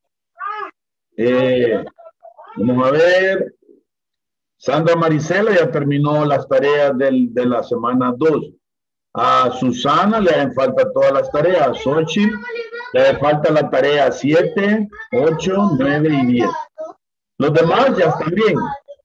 Eh, vamos a ver. Sandra Marisela ya terminó las tareas del, de la semana dos. A Susana le hacen falta todas las tareas. A Xochitl le hace falta la tarea siete, ocho, nueve y diez. Los demás ya están bien.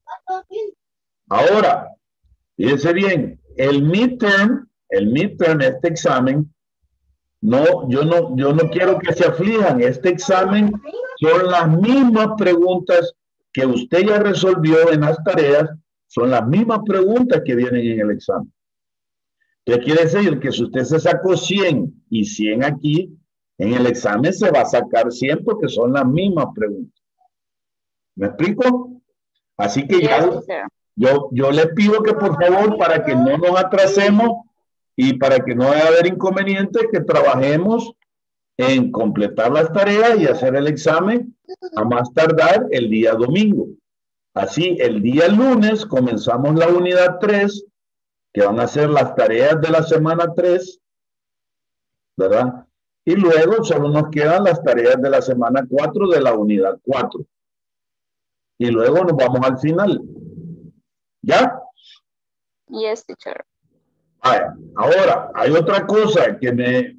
Ahora, fíjense bien, el midterm, el midterm, este examen, no, yo no, yo no quiero que se aflijan. Este examen son las mismas preguntas que usted ya resolvió en las tareas, son las mismas preguntas que vienen en el examen. Entonces quiere decir que si usted se sacó cien y cien aquí, en el examen se va a sacar cien porque son las mismas preguntas. ¿Me explico? Así que ya, yo, yo le pido que por favor, para que no nos atrasemos y para que no vaya a haber inconvenientes, que trabajemos en completar las tareas y hacer el examen a más tardar el día domingo. Así, el día lunes comenzamos la unidad tres, que van a ser las tareas de la semana tres, ¿verdad? Y luego solo nos quedan las tareas de la semana cuatro de la unidad cuatro. Y luego nos vamos al final. ¿Ya? Yes, teacher. Vaya, ahora, hay otra cosa que me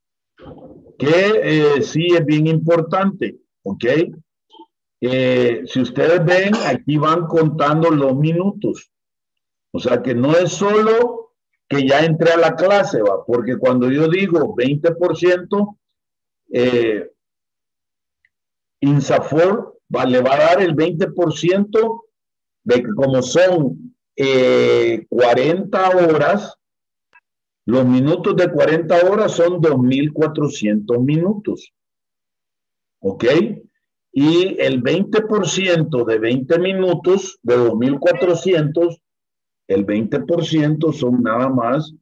que eh, sí es bien importante, ¿ok? Eh, si ustedes ven, aquí van contando los minutos. O sea que no es solo que ya entré a la clase, ¿va? Porque cuando yo digo veinte por ciento, eh, INSAFORP va, le va a dar el veinte por ciento de que como son eh, cuarenta horas, los minutos de cuarenta horas son dos mil cuatrocientos minutos. ¿Ok? Y el veinte por ciento de veinte minutos de dos mil cuatrocientos, el veinte por ciento son nada más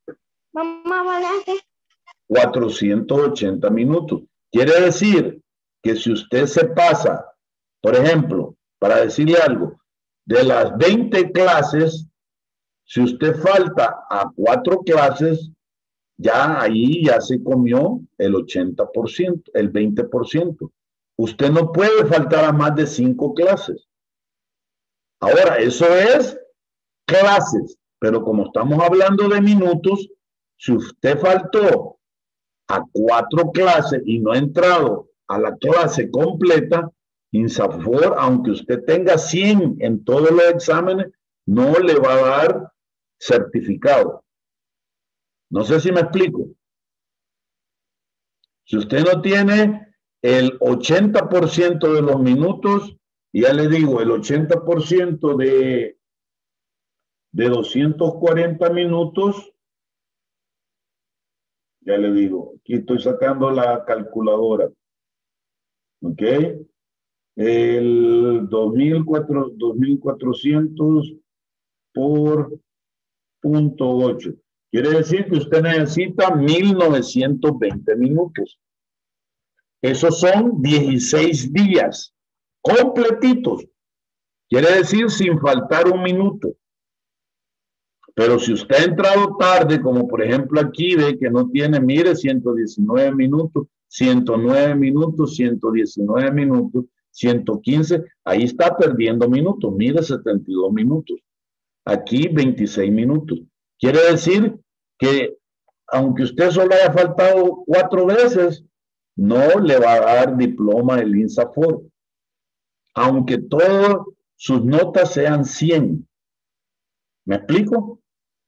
cuatrocientos ochenta minutos. Quiere decir que si usted se pasa, por ejemplo, para decirle algo, de las veinte clases, si usted falta a cuatro clases, ya ahí ya se comió el ochenta por ciento, el veinte por ciento. Usted no puede faltar a más de cinco clases. Ahora, eso es clases, pero como estamos hablando de minutos, si usted faltó a cuatro clases y no ha entrado a la clase completa, INSAFORP, aunque usted tenga cien en todos los exámenes, no le va a dar certificado. No sé si me explico. Si usted no tiene el ochenta por ciento de los minutos, ya le digo, el ochenta por ciento de, de doscientos cuarenta minutos, ya le digo, aquí estoy sacando la calculadora. ¿Ok? El dos mil cuatrocientos por punto ocho. Quiere decir que usted necesita mil novecientos veinte minutos. Esos son dieciséis días completitos. Quiere decir sin faltar un minuto. Pero si usted ha entrado tarde, como por ejemplo aquí, ve que no tiene, mire, ciento diecinueve minutos, ciento nueve minutos, ciento diecinueve minutos, ciento quince, ahí está perdiendo minutos, mire, setenta y dos minutos. Aquí veintiséis minutos. Quiere decir que aunque usted solo haya faltado cuatro veces, no le va a dar diploma el INSAFORP. Aunque todas sus notas sean cien. ¿Me explico?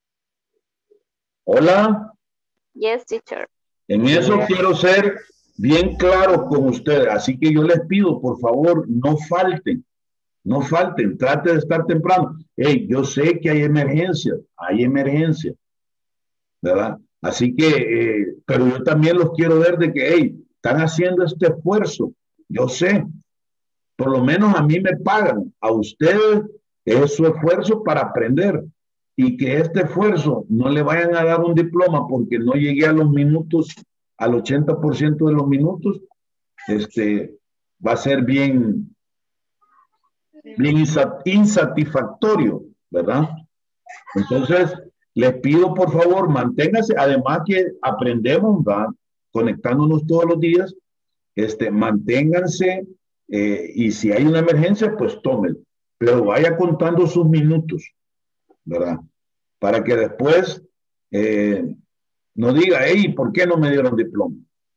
Hola. Yes, teacher. En eso quiero ser bien claro con ustedes. Así que yo les pido, por favor, no falten. No falten. Trate de estar temprano. Hey, yo sé que hay emergencias. Hay emergencias. ¿Verdad? Así que, eh, pero yo también los quiero ver de que, hey, están haciendo este esfuerzo. Yo sé. Por lo menos a mí me pagan. A ustedes es su esfuerzo para aprender. Y que este esfuerzo no le vayan a dar un diploma porque no llegué a los minutos, al ochenta por ciento de los minutos, este, va a ser bien, bien insatisfactorio, ¿verdad? Entonces, les pido por favor, manténganse, además que aprendemos, ¿verdad? Conectándonos todos los días, este, manténganse, eh, y si hay una emergencia, pues tómenlo, pero vaya contando sus minutos, ¿verdad? Para que después eh, no diga, hey, ¿por qué no me dieron diploma?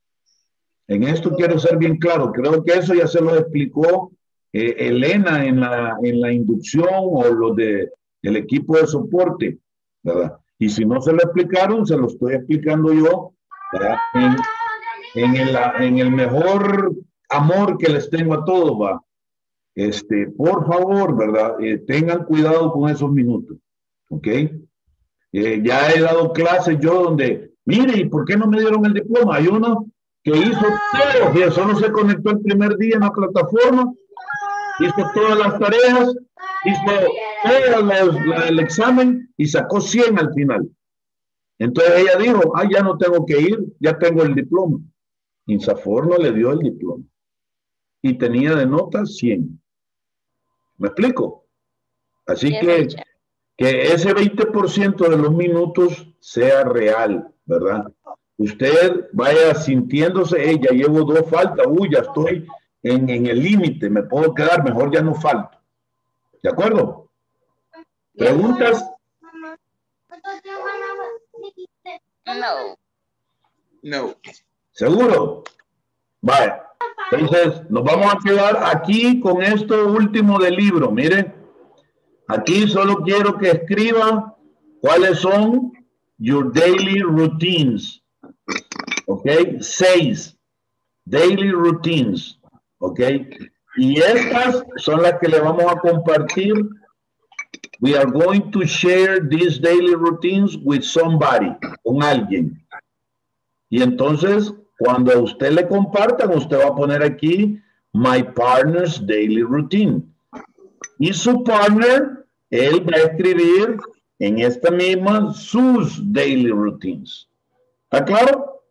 En esto quiero ser bien claro, creo que eso ya se lo explicó eh, Elena en la, en la inducción o los de el equipo de soporte, ¿verdad? Y si no se lo explicaron, se lo estoy explicando yo, ¿verdad? En, en, el, en el mejor amor que les tengo a todos, ¿va? Este, por favor, ¿verdad? Eh, tengan cuidado con esos minutos, ¿ok? Eh, ya he dado clases yo donde, mire, ¿y por qué no me dieron el diploma? Hay uno que hizo todo, y solo se conectó el primer día en la plataforma, hizo todas las tareas, hizo todo los, la, el examen y sacó cien al final. Entonces ella dijo, ah, ya no tengo que ir, ya tengo el diploma. INSAFORP no le dio el diploma. Y tenía de nota cien. ¿Me explico? Así Yes, que, teacher. que ese veinte por ciento de los minutos sea real, ¿verdad? Usted vaya sintiéndose, hey, ya llevo dos faltas, uy, ya estoy en, en el límite, me puedo quedar, mejor ya no falto. ¿De acuerdo? ¿Preguntas? No. No. ¿Seguro? Vaya. Entonces, nos vamos a quedar aquí con esto último del libro. Miren, aquí solo quiero que escriban cuáles son your daily routines. ¿Ok? Seis. Daily routines. ¿Ok? Y estas son las que le vamos a compartir. We are going to share these daily routines with somebody, con alguien. Y entonces, cuando a usted le compartan, usted va a poner aquí my partner's daily routine. Y su partner, él va a escribir en esta misma sus daily routines. ¿Está claro?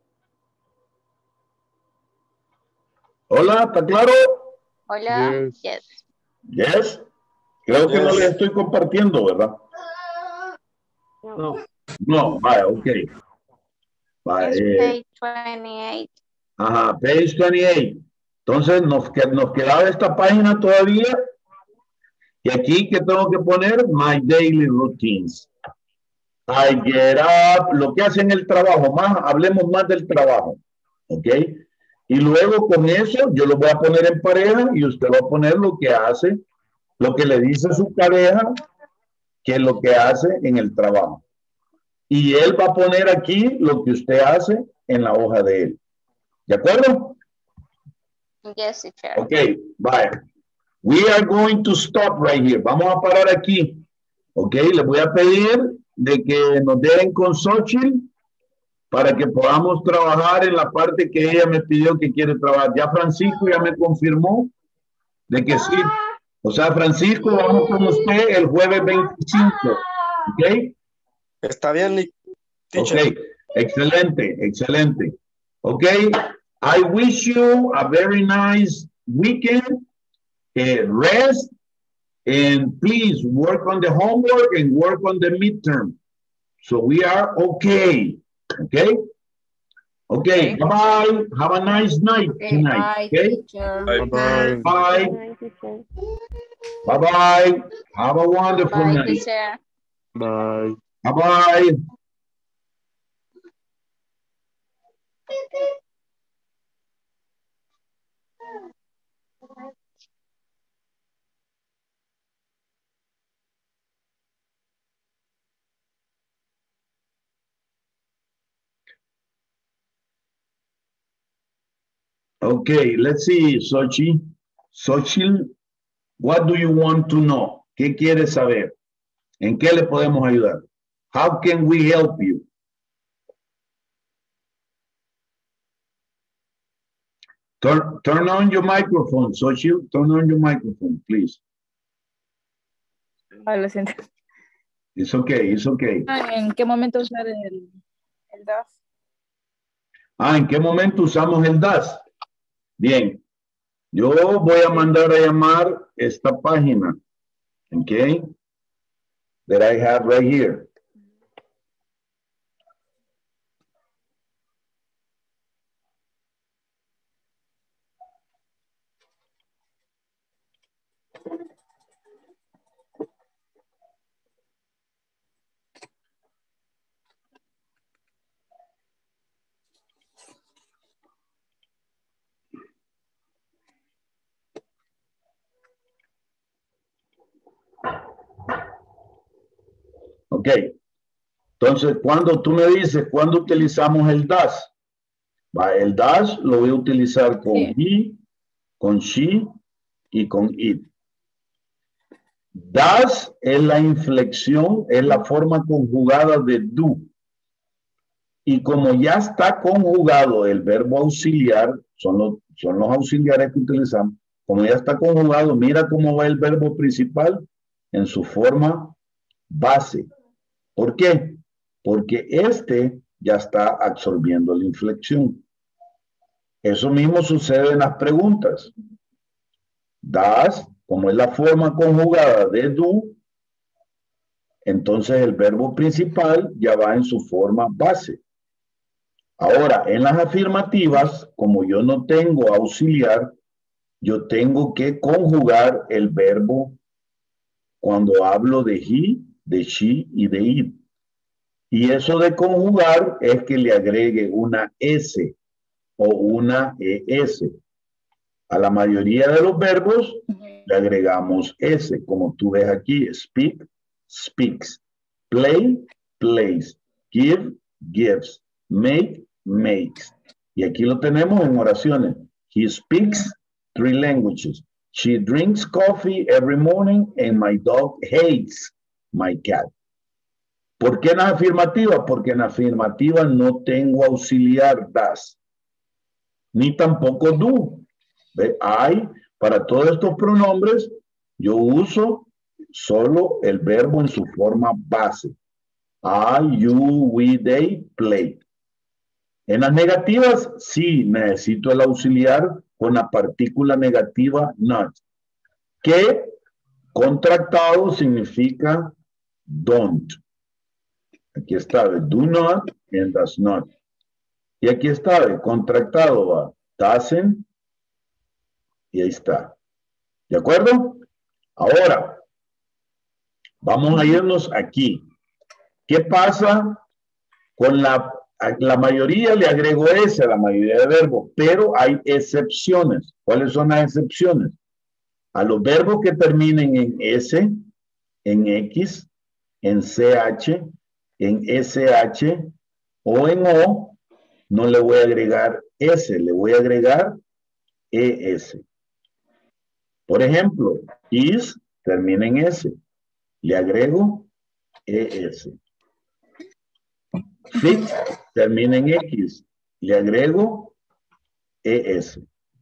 Hola, ¿está claro? Hola. Yes. Yes. Yes. Creo que no les estoy compartiendo, ¿verdad? No. No, vaya, ok. Vaya, It's eh, page twenty-eight. ajá, page veintiocho. Entonces nos, que- nos quedaba esta página todavía. Y aquí que tengo que poner my daily routines. I get up, lo que hace en el trabajo, más, hablemos más del trabajo. ¿Ok? Y luego con eso yo lo voy a poner en pareja y usted va a poner lo que hace, lo que le dice su pareja, que es lo que hace en el trabajo. Y él va a poner aquí lo que usted hace en la hoja de él. ¿De acuerdo? Yes, teacher. Ok, bye. We are going to stop right here. Vamos a parar aquí. Ok, les voy a pedir de que nos den con Xochitl para que podamos trabajar en la parte que ella me pidió que quiere trabajar. Ya Francisco ya me confirmó de que sí. O sea, Francisco, vamos con usted el jueves veinticinco. ¿Ok? Está bien, Nick. Teacher. Ok, excelente, excelente. Ok, I wish you a very nice weekend. Uh, rest and please work on the homework and work on the midterm. So we are okay. Okay? Okay, bye-bye. Have a nice night tonight. Bye, Okay? teacher. Bye-bye. Bye. Bye, teacher. Bye-bye. Have a wonderful Bye, night. teacher. Bye. Bye-bye. Okay, let's see, Sochi. Xochitl, what do you want to know? ¿Qué quieres saber? ¿En qué le podemos ayudar? How can we help you? Turn, turn on your microphone, Xochitl. Turn on your microphone, please. Ah, lo siento. It's okay, it's okay. ¿En qué momento usar el, el D A S? Ah, ¿en qué momento usamos el D A S? Bien. Yo voy a mandar a llamar esta página. Okay. That I have right here. Ok. Entonces, cuando tú me dices, ¿cuándo utilizamos el D A S? Va, el D A S lo voy a utilizar con Sí. he, con she y con it. D A S es la inflexión, es la forma conjugada de do. Y como ya está conjugado el verbo auxiliar, son los, son los auxiliares que utilizamos, como ya está conjugado, mira cómo va el verbo principal en su forma base. ¿Por qué? Porque este ya está absorbiendo la inflexión. Eso mismo sucede en las preguntas. Das, como es la forma conjugada de do, entonces el verbo principal ya va en su forma base. Ahora, en las afirmativas, como yo no tengo auxiliar, yo tengo que conjugar el verbo cuando hablo de he, de she y de it. Y eso de conjugar es que le agregue una S o una E S. A la mayoría de los verbos le agregamos S, como tú ves aquí, speak, speaks, play, plays, give, gives, make, makes. Y aquí lo tenemos en oraciones. He speaks three languages. She drinks coffee every morning and my dog hates my cat. ¿Por qué en la afirmativa? Porque en la afirmativa no tengo auxiliar das, ni tampoco do. ¿Ve? Hay, para todos estos pronombres, yo uso solo el verbo en su forma base. I, you, we, they, play. En las negativas, sí necesito el auxiliar con la partícula negativa not, que contractado significa don't. Aquí está, do not and does not. Y aquí está, contractado va, doesn't, y ahí está. ¿De acuerdo? Ahora, vamos a irnos aquí. ¿Qué pasa con la, la mayoría? Le agrego S a la mayoría de verbos, pero hay excepciones. ¿Cuáles son las excepciones? A los verbos que terminen en S, en X, en C H, en S H o en O, no le voy a agregar S, le voy a agregar E S. Por ejemplo, is termina en S, le agrego E S. Fix termina en X, le agrego E S.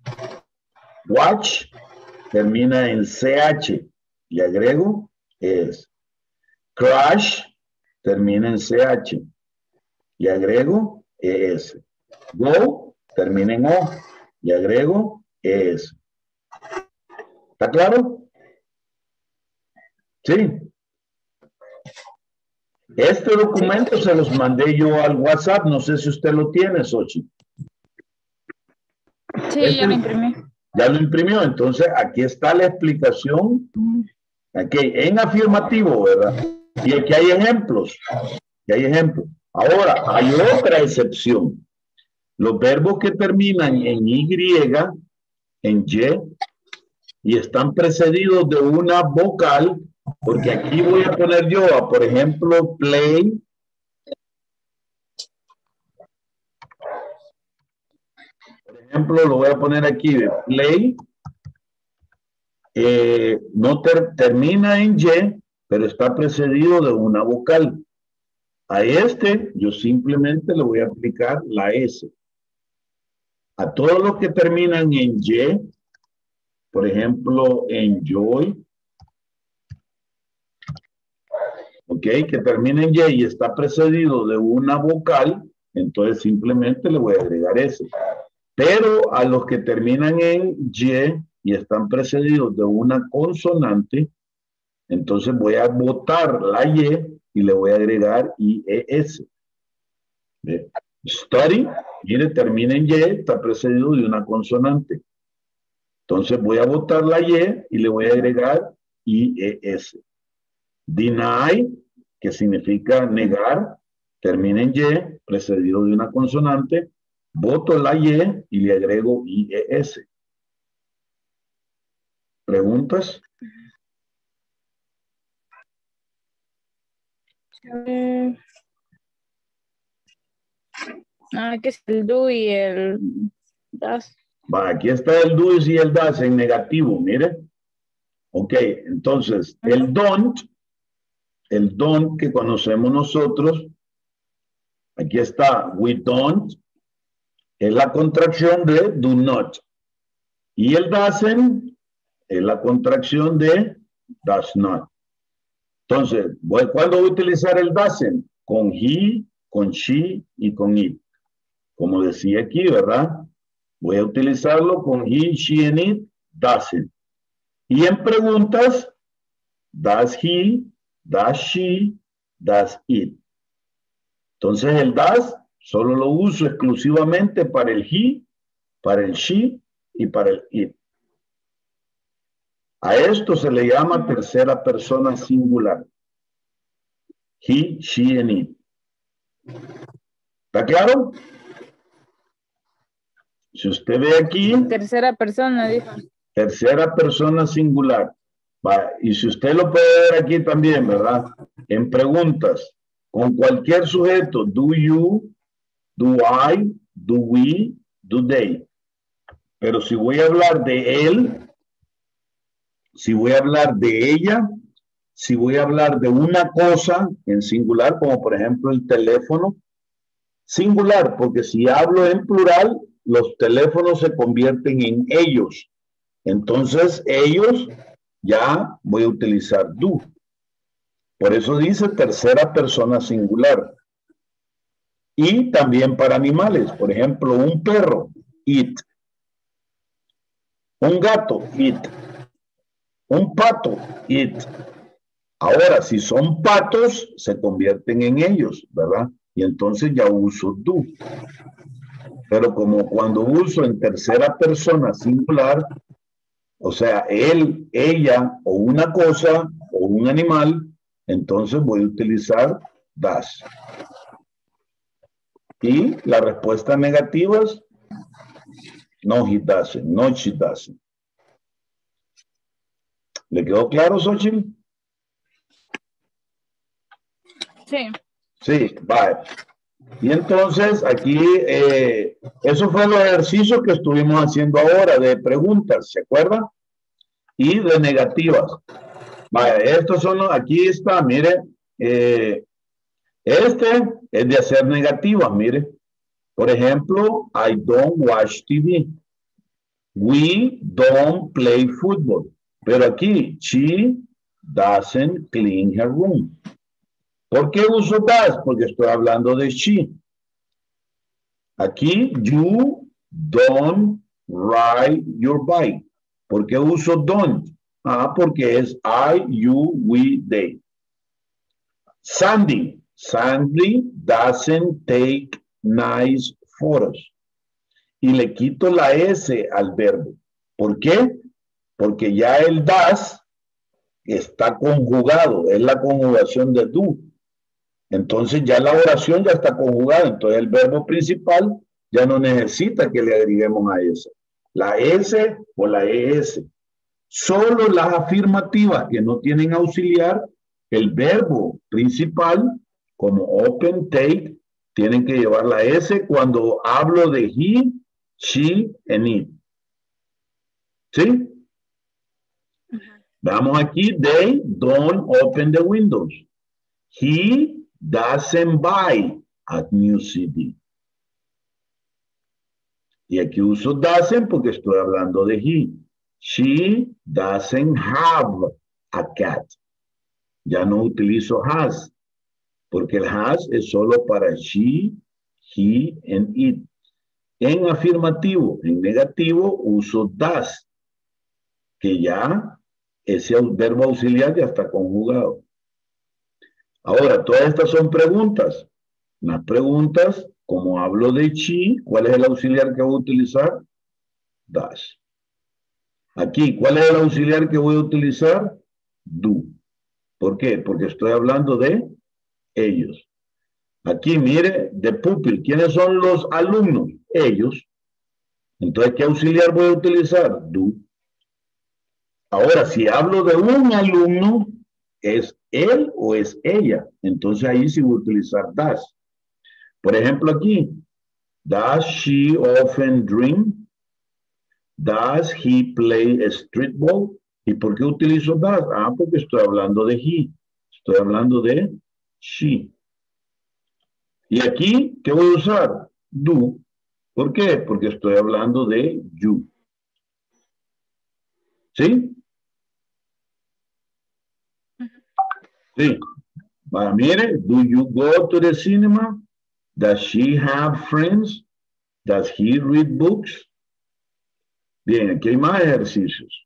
Watch termina en C H, le agrego E S. Crash termina en C H, le agrego E S. Go termina en O, le agrego E S. ¿Está claro? Sí. Este documento se los mandé yo al WhatsApp, no sé si usted lo tiene, Xochitl. Sí, Este, ya lo imprimí. Ya lo imprimió, entonces aquí está la explicación. Aquí en afirmativo, ¿verdad? Y aquí hay ejemplos. Y hay ejemplos. Ahora, hay otra excepción. Los verbos que terminan en Y, en Y, y están precedidos de una vocal, porque aquí voy a poner yo, a, por ejemplo, play. Por ejemplo, lo voy a poner aquí de play. Eh, no ter, termina en Y, pero está precedido de una vocal. A este yo simplemente le voy a aplicar la S. A todos los que terminan en Y, por ejemplo, enjoy, ok, que termina en Y y está precedido de una vocal, entonces simplemente le voy a agregar S. Pero a los que terminan en Y y están precedidos de una consonante, entonces voy a botar la Y y le voy a agregar I E S. ¿Ve? Study, mire, termina en Y, está precedido de una consonante. Entonces voy a botar la Y y le voy a agregar I E S. Deny, que significa negar, termina en Y, precedido de una consonante. Boto la Y y le agrego I E S. ¿Preguntas? Mm. Ah, que es el do y el das. Va, aquí está el do y el das en negativo, mire. Ok, entonces, el don't, el don't que conocemos nosotros, aquí está, we don't, es la contracción de do not. Y el doesn't es la contracción de does not. Entonces, voy, ¿cuándo voy a utilizar el doesn't? Con he, con she y con it. Como decía aquí, ¿verdad? Voy a utilizarlo con he, she and it, doesn't. Y en preguntas, does he, does she, does it. Entonces el does solo lo uso exclusivamente para el he, para el she y para el it. A esto se le llama tercera persona singular. He, she and it. ¿Está claro? Si usted ve aquí... Tercera persona, dijo. Tercera persona singular. Va, y si usted lo puede ver aquí también, ¿verdad? En preguntas, con cualquier sujeto, do you, do I, do we, do they. Pero si voy a hablar de él, si voy a hablar de ella, si voy a hablar de una cosa en singular, como por ejemplo el teléfono, singular, porque si hablo en plural, los teléfonos se convierten en ellos. Entonces, ellos, ya voy a utilizar do. Por eso dice tercera persona singular. Y también para animales. Por ejemplo, un perro, it. Un gato, it. Un pato, it. Ahora, si son patos, se convierten en ellos, ¿verdad? Y entonces ya uso do. Pero como cuando uso en tercera persona singular, o sea, él, ella, o una cosa, o un animal, entonces voy a utilizar does. Y la respuesta negativa es no, he doesn't, no, she doesn't. ¿Le quedó claro, Xochitl? Sí. Sí, vale. Y entonces aquí, eh, eso fue el ejercicio que estuvimos haciendo ahora de preguntas, ¿se acuerdan? Y de negativas. Vaya, estos son, los, aquí está, mire, eh, este es de hacer negativas, mire. Por ejemplo, I don't watch T V. We don't play football. Pero aquí, she doesn't clean her room. ¿Por qué uso does? Porque estoy hablando de she. Aquí, you don't ride your bike. ¿Por qué uso don't? Ah, porque es I, you, we, they. Sandy. Sandy doesn't take nice photos. Y le quito la S al verbo. ¿Por qué? Porque ya el does está conjugado. Es la conjugación de do. Entonces ya la oración ya está conjugada. Entonces el verbo principal ya no necesita que le agreguemos a esa. La S o la E S. Solo las afirmativas que no tienen auxiliar, el verbo principal, como open, take, tienen que llevar la S cuando hablo de he, she, and it. ¿Sí? Vamos aquí, they don't open the windows. He doesn't buy at New City. Y aquí uso doesn't porque estoy hablando de he. She doesn't have a cat. Ya no utilizo has, porque el has es solo para she, he, and it. En afirmativo, en negativo, uso does, que ya ese verbo auxiliar ya está conjugado. Ahora, todas estas son preguntas. Las preguntas, como hablo de she, ¿cuál es el auxiliar que voy a utilizar? Does. Aquí, ¿cuál es el auxiliar que voy a utilizar? Do. ¿Por qué? Porque estoy hablando de ellos. Aquí, mire, de pupil. ¿Quiénes son los alumnos? Ellos. Entonces, ¿qué auxiliar voy a utilizar? Do. Ahora, si hablo de un alumno, ¿es él o es ella? Entonces, ahí sí voy a utilizar does. Por ejemplo, aquí. Does she often drink? Does he play streetball? ¿Y por qué utilizo does? Ah, porque estoy hablando de he. Estoy hablando de she. Y aquí, ¿qué voy a usar? Do. ¿Por qué? Porque estoy hablando de you. ¿Sí? Sí. Ahora, mire, do you go to the cinema? Does she have friends? Does he read books? Bien, aquí hay más ejercicios.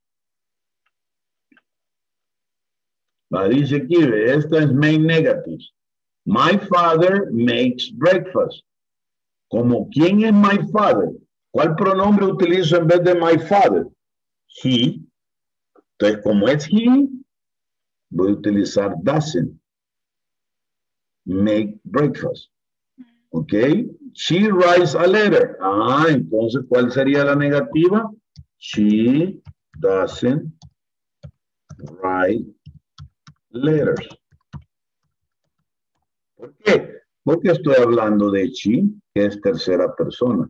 Va, dice aquí, esta es main negative. My father makes breakfast. Como, ¿quién es my father? ¿Cuál pronombre utilizo en vez de my father? He. Entonces, como es he, voy a utilizar doesn't make breakfast. ¿Ok? She writes a letter. Ah, entonces, ¿cuál sería la negativa? She doesn't write letters. ¿Por qué? Porque estoy hablando de she, que es tercera persona.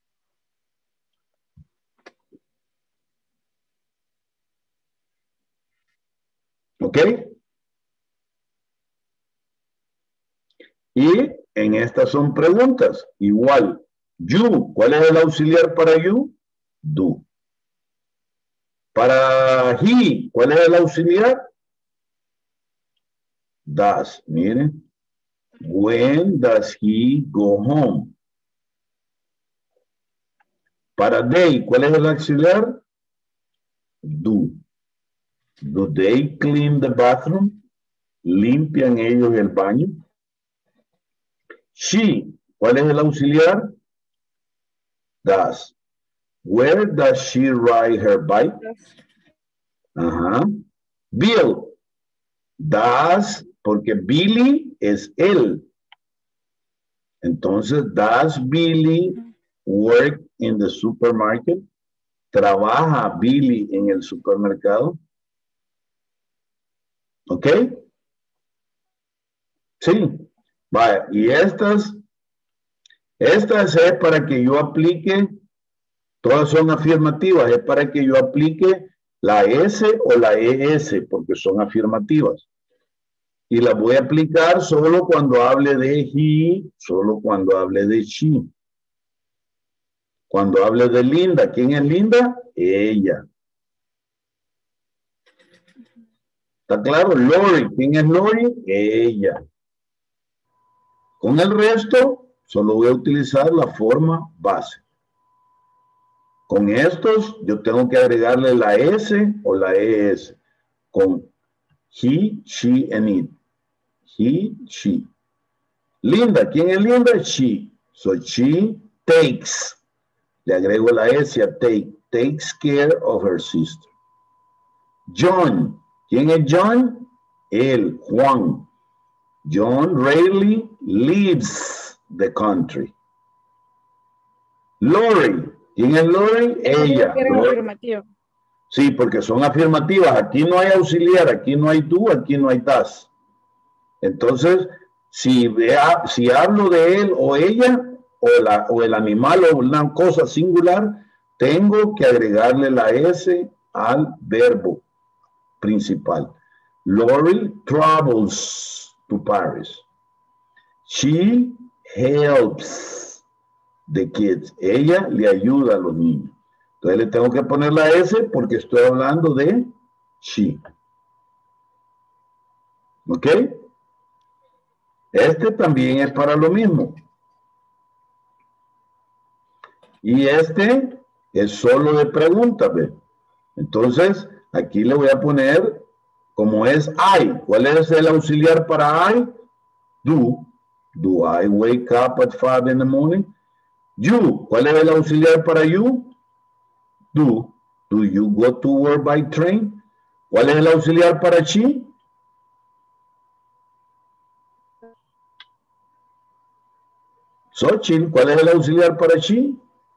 ¿Ok? Y en estas son preguntas. Igual, you, ¿cuál es el auxiliar para you? Do. Para he, ¿cuál es el auxiliar? Does. Miren. When does he go home? Para they, ¿cuál es el auxiliar? Do. Do they clean the bathroom? ¿Limpian ellos el baño? She, ¿cuál es el auxiliar? Does. Where does she ride her bike? Ajá. Bill. Does, porque Billy es él. Entonces, does Billy work in the supermarket? ¿Trabaja Billy en el supermercado? ¿Ok? Sí. Vaya, y estas, estas es para que yo aplique, todas son afirmativas, es para que yo aplique la S o la E S, porque son afirmativas. Y las voy a aplicar solo cuando hable de he, solo cuando hable de she. Cuando hable de Linda, ¿quién es Linda? Ella. ¿Está claro? Lori, ¿quién es Lori? Ella. Con el resto, solo voy a utilizar la forma base. Con estos, yo tengo que agregarle la S o la E S. Con he, she, and it. He, she. Linda, ¿quién es Linda? She. So she takes. Le agrego la S a take. Takes care of her sister. John, ¿quién es John? Él, Juan. John rarely leaves the country. Lori. ¿Quién es Lori? Ella. Era Lori. afirmativo. Sí, porque son afirmativas. Aquí no hay auxiliar, aquí no hay tú, aquí no hay das. Entonces, si, vea, si hablo de él o ella, o, la, o el animal o una cosa singular, tengo que agregarle la S al verbo principal. Lori travels to Paris. She helps the kids. Ella le ayuda a los niños. Entonces le tengo que poner la S porque estoy hablando de she. ¿Ok? Este también es para lo mismo. Y este es solo de preguntas, ¿ve? Entonces, aquí le voy a poner como es I. ¿Cuál es el auxiliar para I? Do. Do I wake up at five in the morning? You. ¿Cuál es el auxiliar para you? Do. Do you go to work by train? ¿Cuál es el auxiliar para she? Xochitl. ¿Cuál es el auxiliar para she?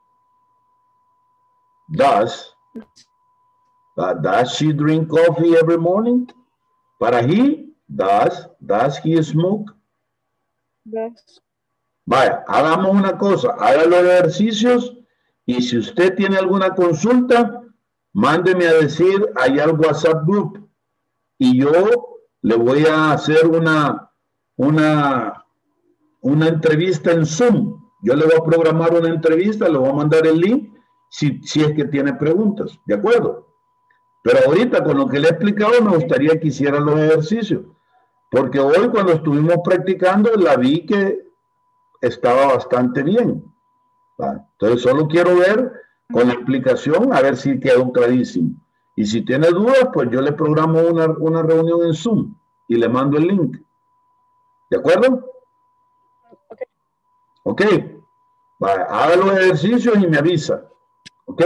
Does. Uh, does she drink coffee every morning? Para he, does. Does he smoke? Yes. Vaya, hagamos una cosa, haga los ejercicios y si usted tiene alguna consulta, mándeme a decir allá al WhatsApp group y yo le voy a hacer una, una, una entrevista en Zoom. Yo le voy a programar una entrevista, le voy a mandar el link si, si es que tiene preguntas, ¿de acuerdo? Pero ahorita con lo que le he explicado me gustaría que hiciera los ejercicios, porque hoy cuando estuvimos practicando la vi que estaba bastante bien. ¿Va? Entonces solo quiero ver con la explicación a ver si quedó clarísimo. Y si tiene dudas, pues yo le programo una, una reunión en Zoom y le mando el link. ¿De acuerdo? Ok. Ok. Va, haga los ejercicios y me avisa. Ok.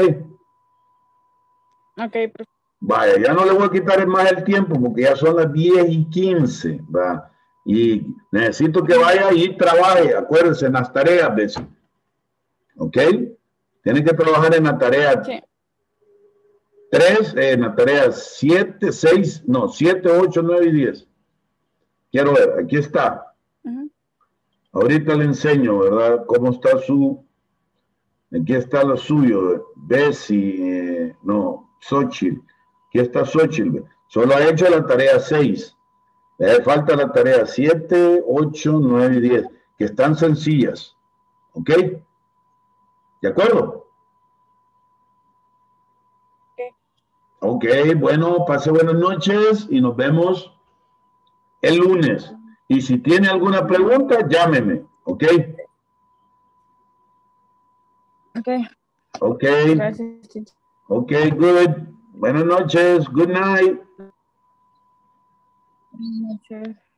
Ok. Vaya, ya no le voy a quitar más el tiempo porque ya son las diez y quince. ¿Va? Y necesito que vaya y trabaje, acuérdense, en las tareas, ¿ves? ¿Ok? Tienen que trabajar en la tarea sí. tres, eh, en la tarea siete, seis, no, siete, ocho, nueve y diez. Quiero ver, aquí está. Uh-huh. Ahorita le enseño, ¿verdad? Cómo está su, aquí está lo suyo, Bessie, eh, no, Xochitl. Aquí está Xochitl. Solo ha hecho la tarea seis. Le falta la tarea siete, ocho, nueve y diez, que están sencillas. ¿Ok? ¿De acuerdo? Ok, bueno, pase buenas noches y nos vemos el lunes. Y si tiene alguna pregunta, llámeme. ¿Ok? Ok. Ok. Gracias. Ok, good. Buenas noches. Good night. Buenas noches.